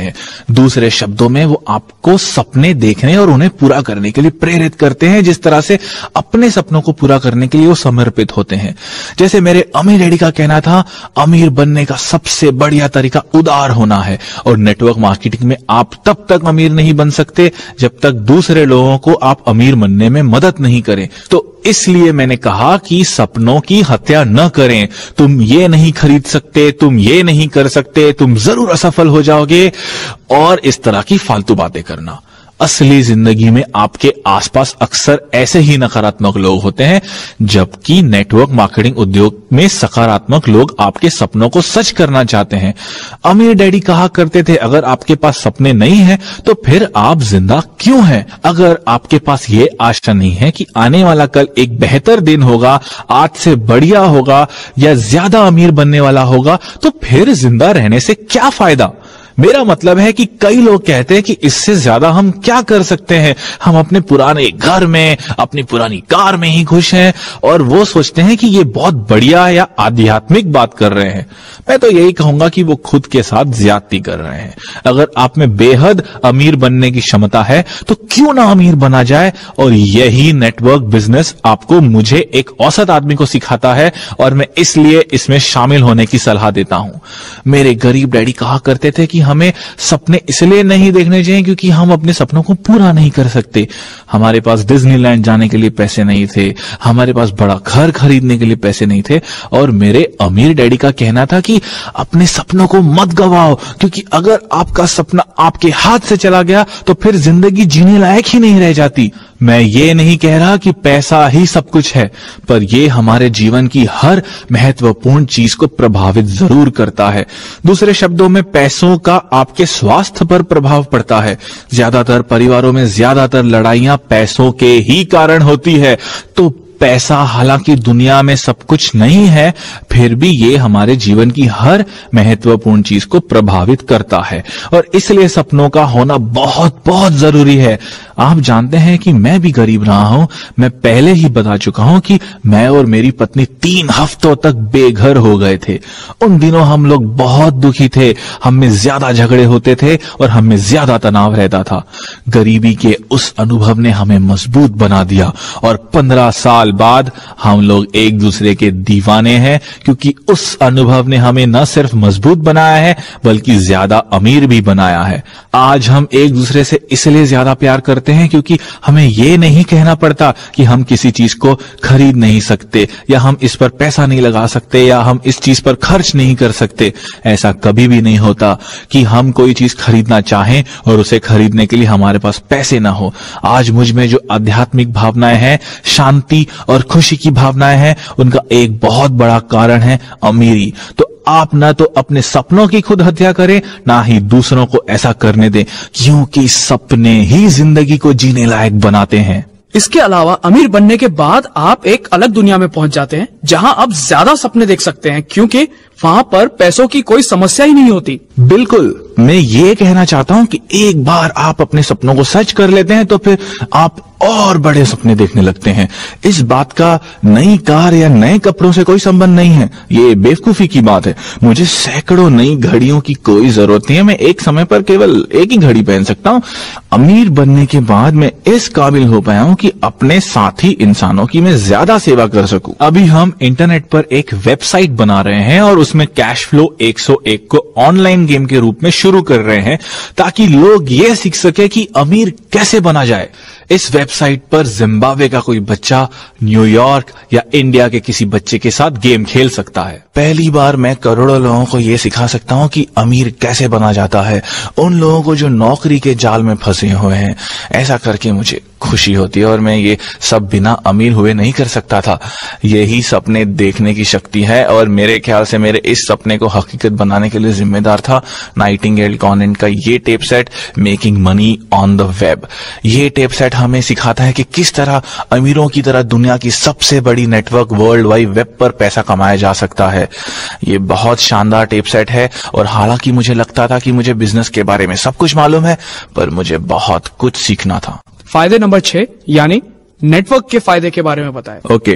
दूसरे शब्दों में वो आपको सपने देखने और उन्हें पूरा करने के लिए प्रेरित करते हैं, जिस तरह से अपने सपनों को पूरा करने के लिए वो समर्पित होते हैं। जैसे मेरे अमीर डैडी का कहना था, अमीर बनने का सबसे बढ़िया तरीका उदार होना है, और नेटवर्क मार्केटिंग में आप तब तक अमीर नहीं बन सकते जब तक दूसरे लोगों को आप अमीर बनने में मदद नहीं करें। तो इसलिए मैंने कहा कि सपनों की हत्या न करें। तुम ये नहीं खरीद सकते, तुम ये नहीं कर सकते, तुम जरूर असफल हो जाओगे, और इस तरह की फालतू बातें करना। असली जिंदगी में आपके आसपास अक्सर ऐसे ही नकारात्मक लोग होते हैं, जबकि नेटवर्क मार्केटिंग उद्योग में सकारात्मक लोग आपके सपनों को सच करना चाहते हैं। अमीर डैडी कहा करते थे, अगर आपके पास सपने नहीं हैं तो फिर आप जिंदा क्यों हैं? अगर आपके पास ये आशा नहीं है कि आने वाला कल एक बेहतर दिन होगा, आज से बढ़िया होगा या ज्यादा अमीर बनने वाला होगा, तो फिर जिंदा रहने से क्या फायदा? मेरा मतलब है कि कई लोग कहते हैं कि इससे ज्यादा हम क्या कर सकते हैं, हम अपने पुराने घर में, अपनी पुरानी कार में ही खुश हैं, और वो सोचते हैं कि ये बहुत बढ़िया या आध्यात्मिक बात कर रहे हैं। मैं तो यही कहूंगा कि वो खुद के साथ ज्यादती कर रहे हैं। अगर आप में बेहद अमीर बनने की क्षमता है तो क्यों ना अमीर बना जाए, और यही नेटवर्क बिजनेस आपको, मुझे एक औसत आदमी को सिखाता है, और मैं इसलिए इसमें शामिल होने की सलाह देता हूं। मेरे गरीब डैडी कहा करते थे कि हमें सपने इसलिए नहीं देखने चाहिए क्योंकि हम अपने सपनों को पूरा नहीं कर सकते। हमारे पास डिज्नीलैंड जाने के लिए पैसे नहीं थे, हमारे पास बड़ा घर खरीदने के लिए पैसे नहीं थे, और मेरे अमीर डैडी का कहना था कि अपने सपनों को मत गवाओ, क्योंकि अगर आपका सपना आपके हाथ से चला गया तो फिर जिंदगी जीने लायक ही नहीं रह जाती। मैं ये नहीं कह रहा कि पैसा ही सब कुछ है, पर यह हमारे जीवन की हर महत्वपूर्ण चीज को प्रभावित जरूर करता है। दूसरे शब्दों में, पैसों का आपके स्वास्थ्य पर प्रभाव पड़ता है। ज्यादातर परिवारों में ज्यादातर लड़ाइयां पैसों के ही कारण होती है। तो पैसा हालांकि दुनिया में सब कुछ नहीं है, फिर भी ये हमारे जीवन की हर महत्वपूर्ण चीज को प्रभावित करता है, और इसलिए सपनों का होना बहुत बहुत जरूरी है। आप जानते हैं कि मैं भी गरीब रहा हूं। मैं पहले ही बता चुका हूं कि मैं और मेरी पत्नी तीन हफ्तों तक बेघर हो गए थे। उन दिनों हम लोग बहुत दुखी थे, हम में ज्यादा झगड़े होते थे और हम में ज्यादा तनाव रहता था। गरीबी के उस अनुभव ने हमें मजबूत बना दिया, और पंद्रह साल बाद हम लोग एक दूसरे के दीवाने हैं, क्योंकि उस अनुभव ने हमें न सिर्फ मजबूत बनाया है बल्कि ज्यादा अमीर भी बनाया है। आज हम एक दूसरे से इसलिए ज्यादा प्यार करते हैं क्योंकि हमें यह नहीं कहना पड़ता कि हम किसी चीज को खरीद नहीं सकते, या हम इस पर पैसा नहीं लगा सकते, या हम इस चीज पर खर्च नहीं कर सकते। ऐसा कभी भी नहीं होता कि हम कोई चीज खरीदना चाहें और उसे खरीदने के लिए हमारे पास पैसे ना हो। आज मुझ में जो आध्यात्मिक भावनाएं हैं, शांति और खुशी की भावनाएं हैं, उनका एक बहुत बड़ा कारण है अमीरी। तो आप ना तो अपने सपनों की खुद हत्या करें, ना ही दूसरों को ऐसा करने दें, क्योंकि सपने ही जिंदगी को जीने लायक बनाते हैं। इसके अलावा अमीर बनने के बाद आप एक अलग दुनिया में पहुंच जाते हैं, जहां आप ज्यादा सपने देख सकते हैं, क्योंकि वहां पर पैसों की कोई समस्या ही नहीं होती। बिल्कुल, मैं ये कहना चाहता हूं कि एक बार आप अपने सपनों को सच कर लेते हैं तो फिर आप और बड़े सपने देखने लगते हैं। इस बात का नई कार या नए कपड़ों से कोई संबंध नहीं है, ये बेवकूफी की बात है। मुझे सैकड़ों नई घड़ियों की कोई जरूरत नहीं है, मैं एक समय पर केवल एक ही घड़ी पहन सकता हूं। अमीर बनने के बाद मैं इस काबिल हो पाया हूं कि अपने साथी इंसानों की मैं ज्यादा सेवा कर सकूं। अभी हम इंटरनेट पर एक वेबसाइट बना रहे हैं और उसमें कैश फ्लो एक सौ एक को ऑनलाइन गेम के रूप में शुरू कर रहे हैं, ताकि लोग ये सीख सके कि अमीर कैसे बना जाए। इस वेबसाइट पर जिम्बाब्वे का कोई बच्चा न्यूयॉर्क या इंडिया के किसी बच्चे के साथ गेम खेल सकता है। पहली बार मैं करोड़ों लोगों को यह सिखा सकता हूं कि अमीर कैसे बना जाता है, उन लोगों को जो नौकरी के जाल में फंसे हुए हैं। ऐसा करके मुझे खुशी होती है, और मैं ये सब बिना अमीर हुए नहीं कर सकता था। यही सपने देखने की शक्ति है, और मेरे ख्याल से मेरे इस सपने को हकीकत बनाने के लिए जिम्मेदार था नाइटिंगेल कॉन्वेंट का ये tape set, making money on the web. ये टेप सेट हमें सिखाता है कि किस तरह अमीरों की तरह दुनिया की सबसे बड़ी नेटवर्क वर्ल्ड वाइड वेब पर पैसा कमाया जा सकता है। ये बहुत शानदार टेप सेट है, और हालांकि मुझे लगता था कि मुझे बिजनेस के बारे में सब कुछ मालूम है, पर मुझे बहुत कुछ सीखना था। फायदे नंबर छह, यानी नेटवर्क के फायदे के बारे में बताएं। ओके,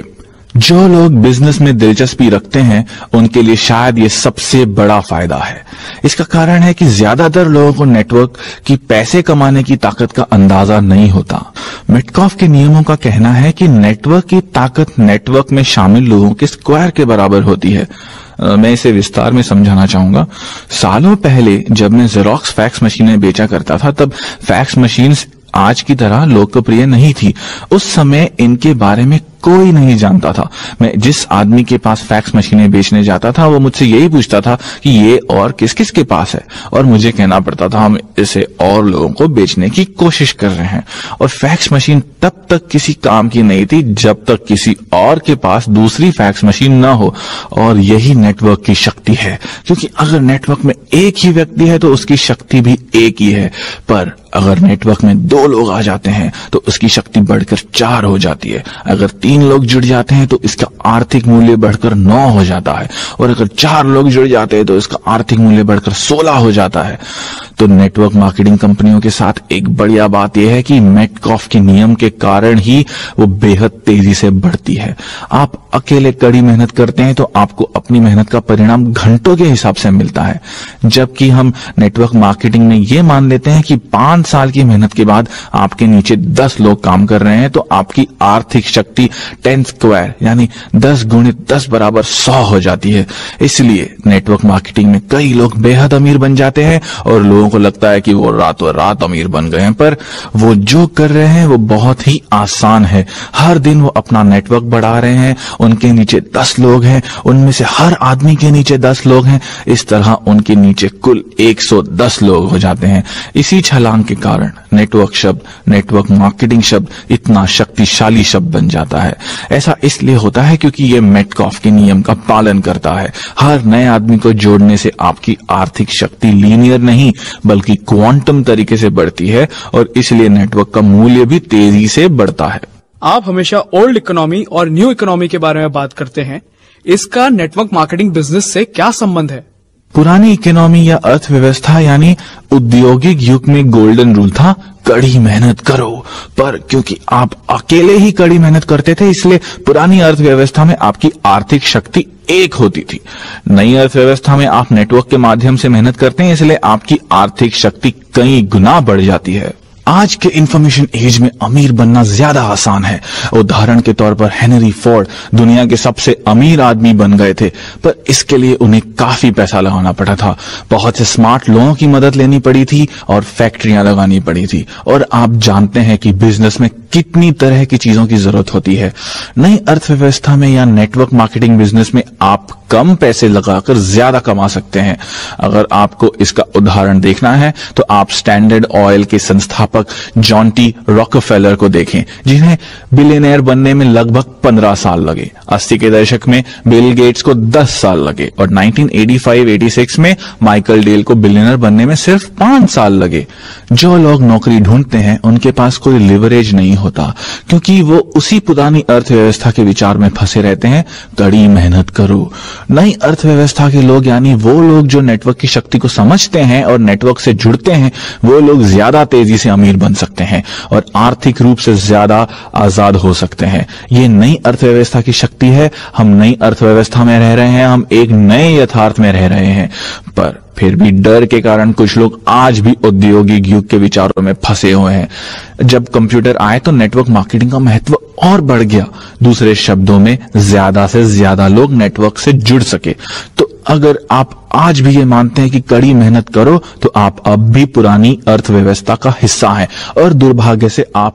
जो लोग बिजनेस में दिलचस्पी रखते हैं उनके लिए शायद ये सबसे बड़ा फायदा है। इसका कारण है कि ज्यादातर लोगों को नेटवर्क की पैसे कमाने की ताकत का अंदाजा नहीं होता। मेटकॉफ के नियमों का कहना है कि नेटवर्क की ताकत नेटवर्क में शामिल लोगों के स्क्वायर के बराबर होती है। मैं इसे विस्तार में समझाना चाहूंगा। सालों पहले जब मैं जेरोक्स फैक्स मशीनें बेचा करता था, तब फैक्स मशीन्स आज की तरह लोकप्रिय नहीं थी। उस समय इनके बारे में कोई नहीं जानता था। मैं जिस आदमी के पास फैक्स मशीनें बेचने जाता था वो मुझसे यही पूछता था कि ये और किस किस के पास है, और मुझे कहना पड़ता था हम इसे और लोगों को बेचने की कोशिश कर रहे हैं। और फैक्स मशीन तब तक किसी काम की नहीं थी जब तक किसी और के पास दूसरी फैक्स मशीन न हो। और यही नेटवर्क की शक्ति है, क्योंकि अगर नेटवर्क में एक ही व्यक्ति है तो उसकी शक्ति भी एक ही है, पर अगर नेटवर्क में दो लोग आ जाते हैं तो उसकी शक्ति बढ़कर चार हो जाती है। अगर तीन लोग जुड़ जाते हैं तो इसका आर्थिक मूल्य बढ़कर नौ हो जाता है, और अगर चार लोग जुड़ जाते हैं तो इसका आर्थिक मूल्य बढ़कर सोलह हो जाता है। तो नेटवर्क मार्केटिंग कंपनियों के साथ एक बढ़िया बात यह है कि मेटकॉफ के नियम के कारण ही वो बेहद तेजी से बढ़ती है। आप अकेले कड़ी मेहनत करते हैं तो आपको अपनी मेहनत का परिणाम घंटों के हिसाब से मिलता है, जबकि हम नेटवर्क मार्केटिंग में ये मान लेते हैं कि पांच साल की मेहनत के बाद आपके नीचे दस लोग काम कर रहे हैं तो आपकी आर्थिक शक्ति टेन स्क्वायर यानी दस गुणित दस बराबर सौ हो जाती है। इसलिए नेटवर्क मार्केटिंग में कई लोग बेहद अमीर बन जाते हैं और लोगों को लगता है कि वो रातों रात अमीर बन गए हैं, पर वो जो कर रहे हैं वो बहुत ही आसान है। हर दिन वो अपना नेटवर्क बढ़ा रहे हैं, उनके नीचे दस लोग हैं, उनमें से हर आदमी के नीचे दस लोग हैं। इस तरह उनके नीचे कुल एक सौ दस लोग हो जाते हैं। इसी छलांग के कारण नेटवर्क शब्द, नेटवर्क मार्केटिंग शब्द इतना शक्तिशाली शब्द बन जाता है। ऐसा इसलिए होता है क्योंकि ये मेटकॉफ के नियम का पालन करता है। हर नए आदमी को जोड़ने से आपकी आर्थिक शक्ति लीनियर नहीं बल्कि क्वांटम तरीके से बढ़ती है, और इसलिए नेटवर्क का मूल्य भी तेजी से बढ़ता है। आप हमेशा ओल्ड इकोनॉमी और न्यू इकोनॉमी के बारे में बात करते हैं, इसका नेटवर्क मार्केटिंग बिजनेस से क्या संबंध है? पुरानी इकोनॉमी या अर्थव्यवस्था यानी औद्योगिक युग में गोल्डन रूल था, कड़ी मेहनत करो। पर क्योंकि आप अकेले ही कड़ी मेहनत करते थे, इसलिए पुरानी अर्थव्यवस्था में आपकी आर्थिक शक्ति एक होती थी। नई अर्थव्यवस्था में आप नेटवर्क के माध्यम से मेहनत करते हैं, इसलिए आपकी आर्थिक शक्ति कई गुना बढ़ जाती है। आज के इंफॉर्मेशन एज में अमीर बनना ज्यादा आसान है। उदाहरण के तौर पर हेनरी फोर्ड दुनिया के सबसे अमीर आदमी बन गए थे, पर इसके लिए उन्हें काफी पैसा लगाना पड़ा था। बहुत से स्मार्ट लोगों की मदद लेनी पड़ी थी और फैक्ट्रियां लगानी पड़ी थी। और आप जानते हैं कि बिजनेस में कितनी तरह की चीजों की जरूरत होती है। नई अर्थव्यवस्था में या नेटवर्क मार्केटिंग बिजनेस में आप कम पैसे लगाकर ज्यादा कमा सकते हैं। अगर आपको इसका उदाहरण देखना है तो आप स्टैंडर्ड ऑयल के संस्थापक जॉन टी रॉकफेलर को देखें, जिन्हें बिलियनेयर बनने में लगभग पंद्रह साल लगे। अस्सी के दशक में बिल गेट्स को दस साल लगे और nineteen eighty five eighty six में माइकल डेल को बिलियनर बनने में सिर्फ पांच साल लगे। जो लोग नौकरी ढूंढते हैं उनके पास कोई लिवरेज नहीं होता, क्योंकि वो उसी पुरानी अर्थव्यवस्था के विचार में फंसे रहते हैं, कड़ी मेहनत करो। नई अर्थव्यवस्था के लोग यानी वो लोग जो नेटवर्क की शक्ति को समझते हैं और नेटवर्क से जुड़ते हैं, वो लोग ज्यादा तेजी से अमीर बन सकते हैं और आर्थिक रूप से ज्यादा आजाद हो सकते हैं। ये नई अर्थव्यवस्था की शक्ति है। हम नई अर्थव्यवस्था में रह रहे हैं, हम एक नए यथार्थ में रह रहे हैं, पर फिर भी डर के कारण कुछ लोग आज भी औद्योगिक युग के विचारों में फंसे हुए हैं। जब कंप्यूटर आए तो नेटवर्क मार्केटिंग का महत्व और बढ़ गया। दूसरे शब्दों में ज्यादा से ज्यादा लोग नेटवर्क से जुड़ सके। तो अगर आप आज भी ये मानते हैं कि कड़ी मेहनत करो तो आप अब भी पुरानी अर्थव्यवस्था का हिस्सा हैं और दुर्भाग्य से आप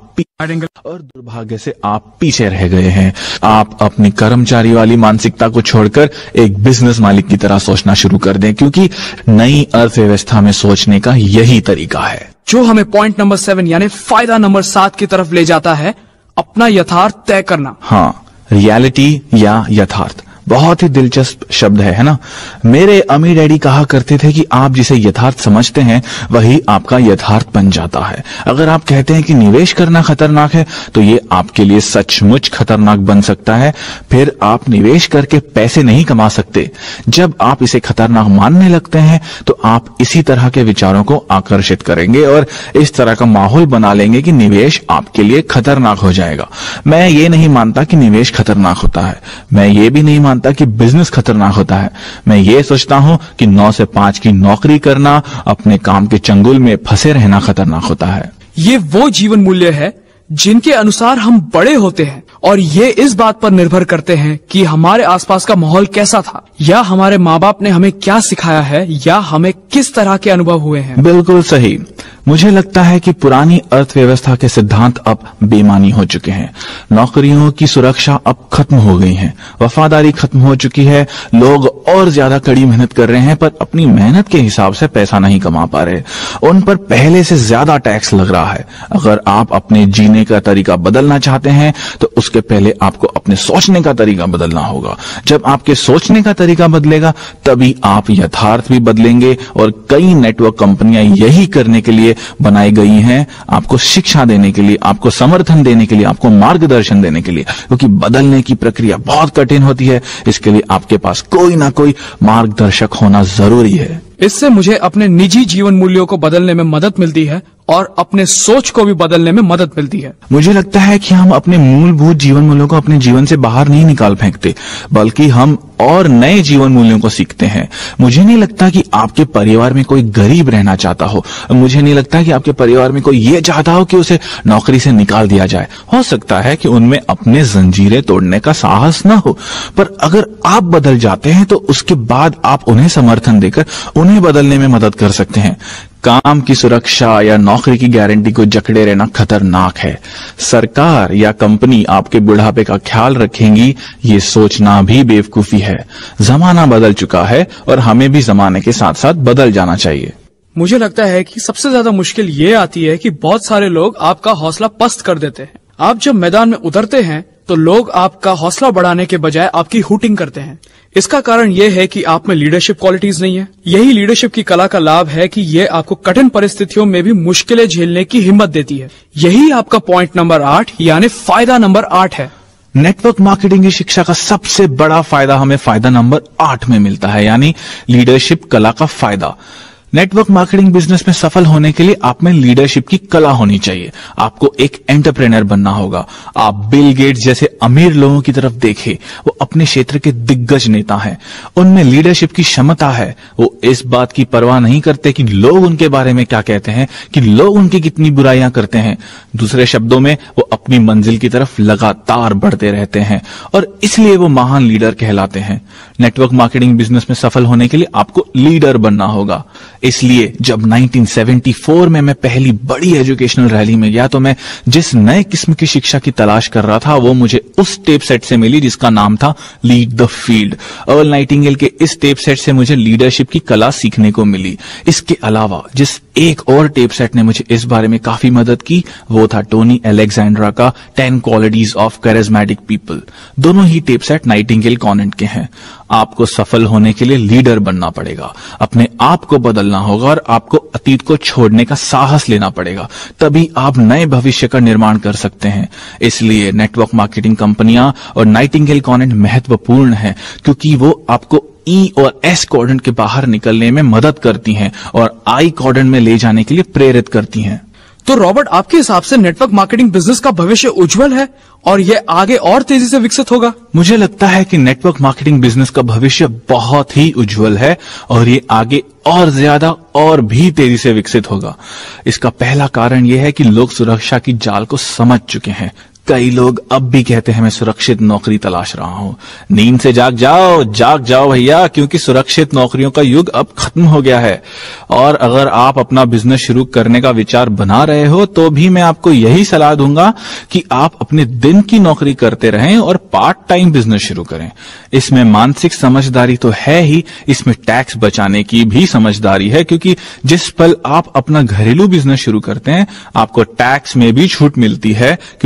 और दुर्भाग्य से आप पीछे रह गए हैं। आप अपनी कर्मचारी वाली मानसिकता को छोड़कर एक बिजनेस मालिक की तरह सोचना शुरू कर दें, क्योंकि नई अर्थव्यवस्था में सोचने का यही तरीका है जो हमें पॉइंट नंबर सेवन यानी फायदा नंबर सात की तरफ ले जाता है, अपना यथार्थ तय करना। हाँ, रियलिटी या यथार्थ। बहुत ही दिलचस्प शब्द है, है ना। मेरे अम्मी डैडी कहा करते थे कि आप जिसे यथार्थ समझते हैं वही आपका यथार्थ बन जाता है। अगर आप कहते हैं कि निवेश करना खतरनाक है तो ये आपके लिए सचमुच खतरनाक बन सकता है। फिर आप निवेश करके पैसे नहीं कमा सकते। जब आप इसे खतरनाक मानने लगते हैं तो आप इसी तरह के विचारों को आकर्षित करेंगे और इस तरह का माहौल बना लेंगे कि निवेश आपके लिए खतरनाक हो जाएगा। मैं ये नहीं मानता कि निवेश खतरनाक होता है। मैं ये भी नहीं मानता कि बिजनेस खतरनाक होता है। मैं ये सोचता हूं कि नौ से पांच की नौकरी करना, अपने काम के चंगुल में फंसे रहना खतरनाक होता है। ये वो जीवन मूल्य है जिनके अनुसार हम बड़े होते हैं और ये इस बात पर निर्भर करते हैं कि हमारे आसपास का माहौल कैसा था, या हमारे माँ बाप ने हमें क्या सिखाया है, या हमें किस तरह के अनुभव हुए हैं। बिल्कुल सही। मुझे लगता है कि पुरानी अर्थव्यवस्था के सिद्धांत अब बेमानी हो चुके हैं। नौकरियों की सुरक्षा अब खत्म हो गई है, वफादारी खत्म हो चुकी है। लोग और ज्यादा कड़ी मेहनत कर रहे हैं पर अपनी मेहनत के हिसाब से पैसा नहीं कमा पा रहे। उन पर पहले से ज्यादा टैक्स लग रहा है। अगर आप अपने जीने का तरीका बदलना चाहते हैं तो उसके पहले आपको अपने सोचने का तरीका बदलना होगा। जब आपके सोचने का तरीका बदलेगा तभी आप यथार्थ भी बदलेंगे। और कई नेटवर्क कंपनियां यही करने के लिए बनाई गई हैं, आपको शिक्षा देने के लिए, आपको समर्थन देने के लिए, आपको मार्गदर्शन देने के लिए। क्योंकि बदलने की प्रक्रिया बहुत कठिन होती है, इसके लिए आपके पास कोई ना कोई मार्गदर्शक होना जरूरी है। इससे मुझे अपने निजी जीवन मूल्यों को बदलने में मदद मिलती है और अपने सोच को भी बदलने में मदद मिलती है। मुझे लगता है कि हम अपने मूलभूत जीवन मूल्यों को अपने जीवन से बाहर नहीं निकाल फेंकते, बल्कि हम और नए जीवन मूल्यों को सीखते हैं। मुझे नहीं लगता कि आपके परिवार में कोई गरीब रहना चाहता हो। मुझे नहीं लगता कि आपके परिवार में कोई ये चाहता हो कि उसे नौकरी से निकाल दिया जाए। हो सकता है कि उनमें अपने जंजीरें तोड़ने का साहस न हो, पर अगर आप बदल जाते हैं तो उसके बाद आप उन्हें समर्थन देकर उन्हें बदलने में मदद कर सकते हैं। काम की सुरक्षा या नौकरी की गारंटी को जकड़े रहना खतरनाक है। सरकार या कंपनी आपके बुढ़ापे का ख्याल रखेंगी, ये सोचना भी बेवकूफी है। जमाना बदल चुका है और हमें भी जमाने के साथ साथ बदल जाना चाहिए। मुझे लगता है कि सबसे ज्यादा मुश्किल ये आती है कि बहुत सारे लोग आपका हौसला पस्त कर देते हैं। आप जब मैदान में उतरते हैं तो लोग आपका हौसला बढ़ाने के बजाय आपकी हुटिंग करते हैं। इसका कारण यह है कि आप में लीडरशिप क्वालिटीज नहीं है। यही लीडरशिप की कला का लाभ है कि ये आपको कठिन परिस्थितियों में भी मुश्किलें झेलने की हिम्मत देती है। यही आपका पॉइंट नंबर आठ यानी फायदा नंबर आठ है। नेटवर्क मार्केटिंग की शिक्षा का सबसे बड़ा फायदा हमें फायदा नंबर आठ में मिलता है, यानी लीडरशिप कला का फायदा। नेटवर्क मार्केटिंग बिजनेस में सफल होने के लिए आप में लीडरशिप की कला होनी चाहिए। आपको एक एंटरप्रेन्योर बनना होगा। आप बिल गेट्स जैसे अमीर लोगों की तरफ देखें, वो अपने क्षेत्र के दिग्गज नेता हैं। उनमें लीडरशिप की क्षमता है। वो इस बात की परवाह नहीं करते कि लोग उनके बारे में क्या कहते हैं, कि लोग उनकी कितनी बुराइयां करते हैं। दूसरे शब्दों में वो अपनी मंजिल की तरफ लगातार बढ़ते रहते हैं और इसलिए वो महान लीडर कहलाते हैं। नेटवर्क मार्केटिंग बिजनेस में सफल होने के लिए आपको लीडर बनना होगा। इसलिए जब उन्नीस सौ चौहत्तर में मैं पहली बड़ी एजुकेशनल रैली में गया तो मैं जिस नए किस्म की शिक्षा की तलाश कर रहा था वो मुझे उस टेप सेट से मिली जिसका नाम था lead the field. Earl Nightingale के इस टेप सेट से मुझे लीडरशिप की कला सीखने को मिली। इसके अलावा जिस एक और टेप सेट ने मुझे इस बारे में काफी मदद की वो था टोनी अलेक्जेंड्रा का ten qualities of charismatic people. दोनों ही टेप सेट नाइटिंगेल कॉन्वेंट के हैं। आपको सफल होने के लिए लीडर बनना पड़ेगा, अपने आप को बदलना होगा और आपको अतीत को छोड़ने का साहस लेना पड़ेगा। तभी आप नए भविष्य का निर्माण कर सकते हैं। इसलिए नेटवर्क मार्केटिंग कंपनियां और नाइटिंगेल कॉन्वेंट महत्वपूर्ण है क्योंकि वो आपको ई और एस क्वाड्रेंट के बाहर निकलने में मदद करती हैं और आई क्वाड्रेंट में ले जाने के लिए प्रेरित करती हैं। तो रॉबर्ट, आपके हिसाब से नेटवर्क मार्केटिंग बिजनेस का भविष्य उज्जवल है और ये आगे और तेजी से विकसित होगा? मुझे लगता है कि नेटवर्क मार्केटिंग बिजनेस का भविष्य बहुत ही उज्जवल है और ये आगे और ज्यादा और भी तेजी से विकसित होगा। इसका पहला कारण यह है कि लोग सुरक्षा की जाल को समझ चुके हैं। कई लोग अब भी कहते हैं मैं सुरक्षित नौकरी तलाश रहा हूं। नींद से जाग जाओ, जाग जाओ भैया, क्योंकि सुरक्षित नौकरियों का युग अब खत्म हो गया है। और अगर आप अपना बिजनेस शुरू करने का विचार बना रहे हो तो भी मैं आपको यही सलाह दूंगा कि आप अपने दिन की नौकरी करते रहें और पार्ट टाइम बिजनेस शुरू करें। इसमें मानसिक समझदारी तो है ही, इसमें टैक्स बचाने की भी समझदारी है, क्योंकि जिस पल आप अपना घरेलू बिजनेस शुरू करते हैं आपको टैक्स में भी छूट मिलती है, क्योंकि सरकार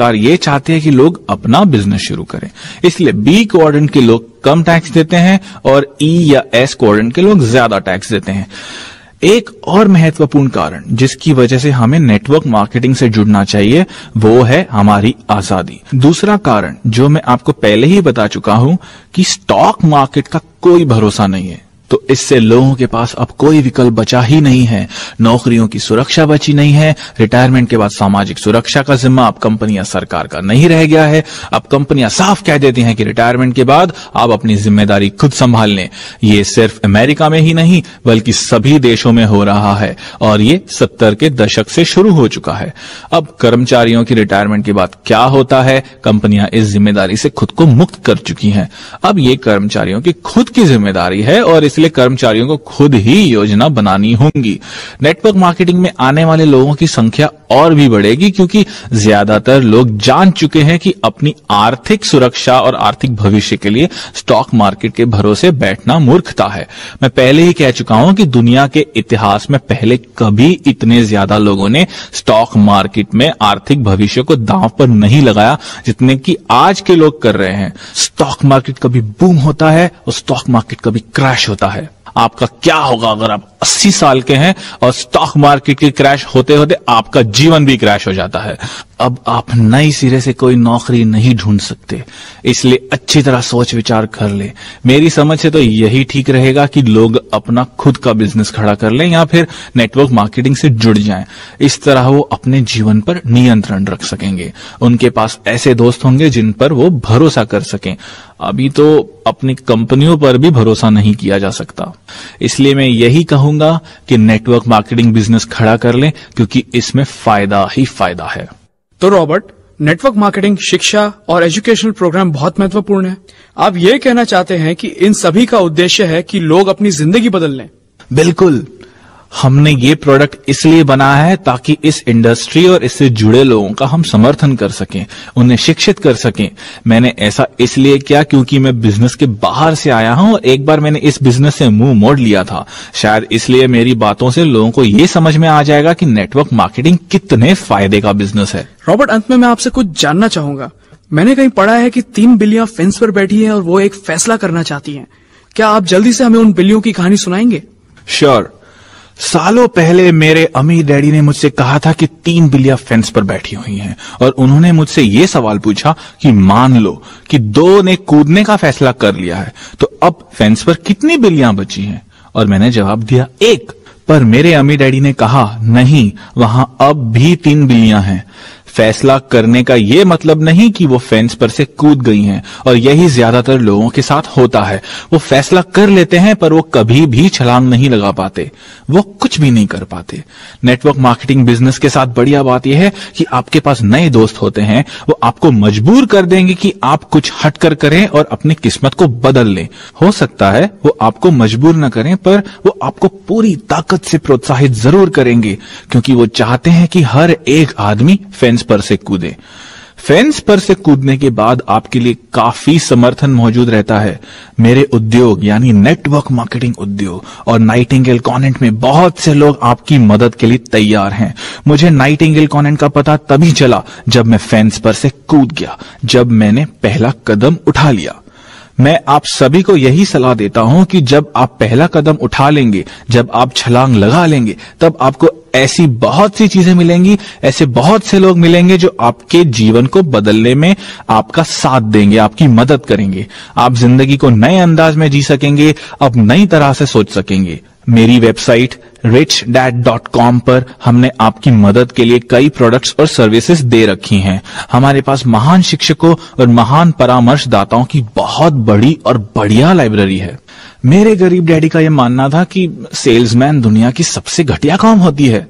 सरकार ये चाहती है कि लोग अपना बिजनेस शुरू करें। इसलिए बी क्वाड्रेंट के लोग कम टैक्स देते हैं और ई या एस क्वाड्रेंट के लोग ज्यादा टैक्स देते हैं। एक और महत्वपूर्ण कारण जिसकी वजह से हमें नेटवर्क मार्केटिंग से जुड़ना चाहिए वो है हमारी आजादी। दूसरा कारण जो मैं आपको पहले ही बता चुका हूं कि स्टॉक मार्केट का कोई भरोसा नहीं है, तो इससे लोगों के पास अब कोई विकल्प बचा ही नहीं है। नौकरियों की सुरक्षा बची नहीं है। रिटायरमेंट के बाद सामाजिक सुरक्षा का जिम्मा अब कंपनी या सरकार का नहीं रह गया है। अब कंपनियां साफ कह देती हैं कि रिटायरमेंट के बाद आप अपनी जिम्मेदारी खुद संभाल लें। ये सिर्फ अमेरिका में ही नहीं बल्कि सभी देशों में हो रहा है और ये सत्तर के दशक से शुरू हो चुका है। अब कर्मचारियों की रिटायरमेंट के बाद क्या होता है, कंपनियां इस जिम्मेदारी से खुद को मुक्त कर चुकी हैं। अब ये कर्मचारियों की खुद की जिम्मेदारी है और इसलिए कर्मचारियों को खुद ही योजना बनानी होगी। नेटवर्क मार्केटिंग में आने वाले लोगों की संख्या और भी बढ़ेगी क्योंकि ज्यादातर लोग जान चुके हैं कि अपनी आर्थिक सुरक्षा और आर्थिक भविष्य के लिए स्टॉक मार्केट के भरोसे बैठना मूर्खता है। मैं पहले ही कह चुका हूं कि दुनिया के इतिहास में पहले कभी इतने ज्यादा लोगों ने स्टॉक मार्केट में आर्थिक भविष्य को दांव पर नहीं लगाया जितने कि आज के लोग कर रहे हैं। स्टॉक मार्केट कभी बूम होता है और स्टॉक मार्केट कभी क्रैश होता है। आपका क्या होगा अगर आप अस्सी साल के हैं और स्टॉक मार्केट की क्रैश होते होते आपका जीवन भी क्रैश हो जाता है। अब आप नई सिरे से कोई नौकरी नहीं ढूंढ सकते, इसलिए अच्छी तरह सोच विचार कर ले। मेरी समझ से तो यही ठीक रहेगा कि लोग अपना खुद का बिजनेस खड़ा कर लें या फिर नेटवर्क मार्केटिंग से जुड़ जाएं। इस तरह वो अपने जीवन पर नियंत्रण रख सकेंगे। उनके पास ऐसे दोस्त होंगे जिन पर वो भरोसा कर सकें। अभी तो अपनी कंपनियों पर भी भरोसा नहीं किया जा सकता। इसलिए मैं यही कहूंगा कि नेटवर्क मार्केटिंग बिजनेस खड़ा कर लें क्योंकि इसमें फायदा ही फायदा है। तो रॉबर्ट, नेटवर्क मार्केटिंग, शिक्षा और एजुकेशनल प्रोग्राम बहुत महत्वपूर्ण है। आप ये कहना चाहते हैं कि इन सभी का उद्देश्य है कि लोग अपनी जिंदगी बदल लें? बिल्कुल। हमने ये प्रोडक्ट इसलिए बनाया है ताकि इस इंडस्ट्री और इससे जुड़े लोगों का हम समर्थन कर सकें, उन्हें शिक्षित कर सकें। मैंने ऐसा इसलिए किया क्योंकि मैं बिजनेस के बाहर से आया हूं और एक बार मैंने इस बिजनेस से मुंह मोड़ लिया था। शायद इसलिए मेरी बातों से लोगों को ये समझ में आ जाएगा कि नेटवर्क मार्केटिंग कितने फायदे का बिजनेस है। रॉबर्ट, अंत में मैं आपसे कुछ जानना चाहूंगा। मैंने कहीं पढ़ा है कि तीन बिल्लियां फेंस पर बैठी हैं और वो एक फैसला करना चाहती हैं। क्या आप जल्दी से हमें उन बिल्लियों की कहानी सुनाएंगे? श्योर। सालों पहले मेरे अमीर डैडी ने मुझसे कहा था कि तीन बिल्लियां फेंस पर बैठी हुई हैं और उन्होंने मुझसे ये सवाल पूछा कि मान लो कि दो ने कूदने का फैसला कर लिया है तो अब फेंस पर कितनी बिल्लियां बची हैं? और मैंने जवाब दिया एक। पर मेरे अमीर डैडी ने कहा नहीं, वहां अब भी तीन बिल्लियां हैं। फैसला करने का यह मतलब नहीं कि वो फेंस पर से कूद गई हैं और यही ज्यादातर लोगों के साथ होता है। वो फैसला कर लेते हैं पर वो कभी भी छलांग नहीं लगा पाते, वो कुछ भी नहीं कर पाते। नेटवर्क मार्केटिंग बिजनेस के साथ बढ़िया बात यह है कि आपके पास नए दोस्त होते हैं, वो आपको मजबूर कर देंगे कि आप कुछ हटकर करें और अपनी किस्मत को बदल लें। हो सकता है वो आपको मजबूर न करें पर वो आपको पूरी ताकत से प्रोत्साहित जरूर करेंगे क्योंकि वो चाहते हैं कि हर एक आदमी फेंस पर से कूदे। फेंस पर से कूदने के बाद आपके लिए काफी समर्थन मौजूद रहता है। मेरे उद्योग यानी नेटवर्क मार्केटिंग उद्योग और नाइटिंगेल कॉन्वेंट में बहुत से लोग आपकी मदद के लिए तैयार हैं। मुझे नाइटिंगेल कॉन्वेंट का पता तभी चला जब मैं फेंस पर से कूद गया, जब मैंने पहला कदम उठा लिया। मैं आप सभी को यही सलाह देता हूं कि जब आप पहला कदम उठा लेंगे, जब आप छलांग लगा लेंगे, तब आपको ऐसी बहुत सी चीजें मिलेंगी, ऐसे बहुत से लोग मिलेंगे जो आपके जीवन को बदलने में आपका साथ देंगे, आपकी मदद करेंगे। आप जिंदगी को नए अंदाज में जी सकेंगे, अब नई तरह से सोच सकेंगे। मेरी website rich dad dot com पर हमने आपकी मदद के लिए कई प्रोडक्ट्स और सर्विसेज दे रखी हैं। हमारे पास महान शिक्षकों और महान परामर्शदाताओं की बहुत बड़ी और बढ़िया लाइब्रेरी है। मेरे गरीब डैडी का यह मानना था कि सेल्समैन दुनिया की सबसे घटिया काम होती है।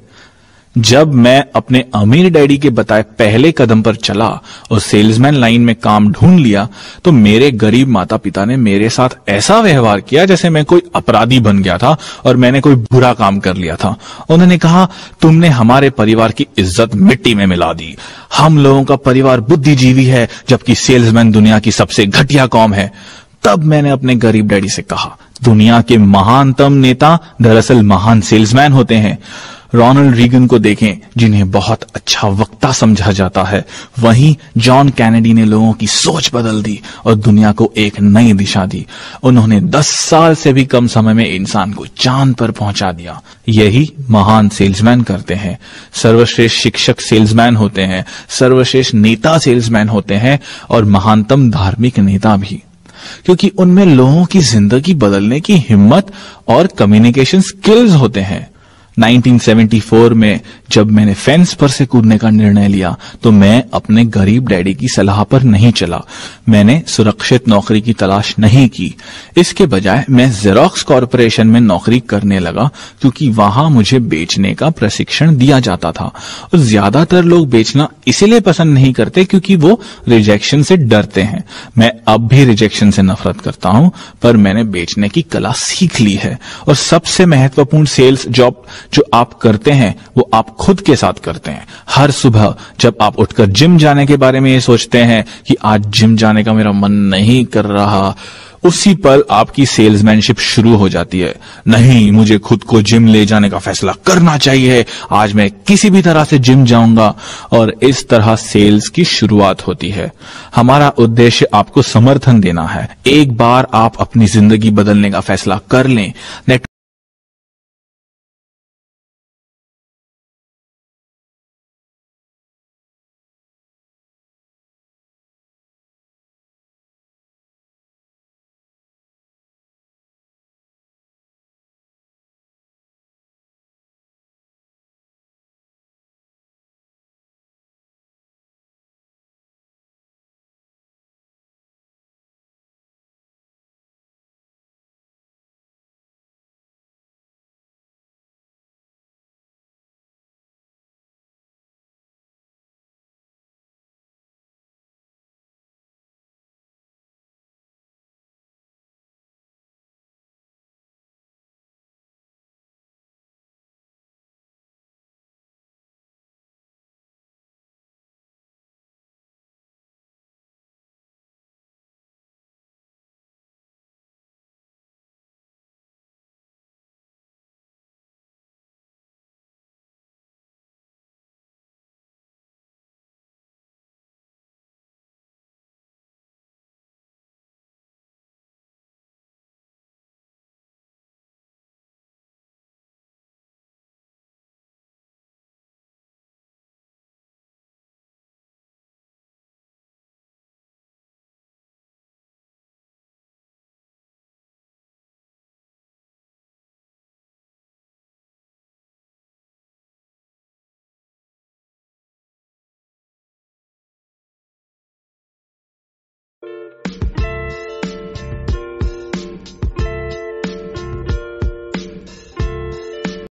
जब मैं अपने अमीर डैडी के बताए पहले कदम पर चला और सेल्समैन लाइन में काम ढूंढ लिया तो मेरे गरीब माता पिता ने मेरे साथ ऐसा व्यवहार किया जैसे मैं कोई अपराधी बन गया था और मैंने कोई बुरा काम कर लिया था। उन्होंने कहा, तुमने हमारे परिवार की इज्जत मिट्टी में मिला दी। हम लोगों का परिवार बुद्धिजीवी है जबकि सेल्समैन दुनिया की सबसे घटिया कौम है। तब मैंने अपने गरीब डैडी से कहा, दुनिया के महानतम नेता दरअसल महान सेल्समैन होते हैं। रोनाल्ड रीगन को देखें, जिन्हें बहुत अच्छा वक्ता समझा जाता है। वहीं जॉन कैनेडी ने लोगों की सोच बदल दी और दुनिया को एक नई दिशा दी। उन्होंने दस साल से भी कम समय में इंसान को चांद पर पहुंचा दिया। यही महान सेल्समैन करते हैं। सर्वश्रेष्ठ शिक्षक सेल्समैन होते हैं, सर्वश्रेष्ठ नेता सेल्समैन होते हैं और महानतम धार्मिक नेता भी, क्योंकि उनमें लोगों की जिंदगी बदलने की हिम्मत और कम्युनिकेशन स्किल्स होते हैं। उन्नीस सौ चौहत्तर में जब मैंने फेंस पर से कूदने का निर्णय लिया तो मैं अपने गरीब डैडी की सलाह पर नहीं चला। मैंने सुरक्षित नौकरी की तलाश नहीं की। इसके बजाय मैं जेरोक्स कॉरपोरेशन में नौकरी करने लगा, क्योंकि वहां मुझे बेचने का प्रशिक्षण दिया जाता था। और ज्यादातर लोग बेचना इसीलिए पसंद नहीं करते क्योंकि वो रिजेक्शन से डरते हैं। मैं अब भी रिजेक्शन से नफरत करता हूं, पर मैंने बेचने की कला सीख ली है। और सबसे महत्वपूर्ण सेल्स जॉब जो आप करते हैं वो आप खुद के साथ करते हैं। हर सुबह जब आप उठकर जिम जाने के बारे में ये सोचते हैं कि आज जिम जाने का मेरा मन नहीं कर रहा, उसी पल आपकी सेल्समैनशिप शुरू हो जाती है। नहीं, मुझे खुद को जिम ले जाने का फैसला करना चाहिए, आज मैं किसी भी तरह से जिम जाऊंगा। और इस तरह सेल्स की शुरुआत होती है। हमारा उद्देश्य आपको समर्थन देना है। एक बार आप अपनी जिंदगी बदलने का फैसला कर लें,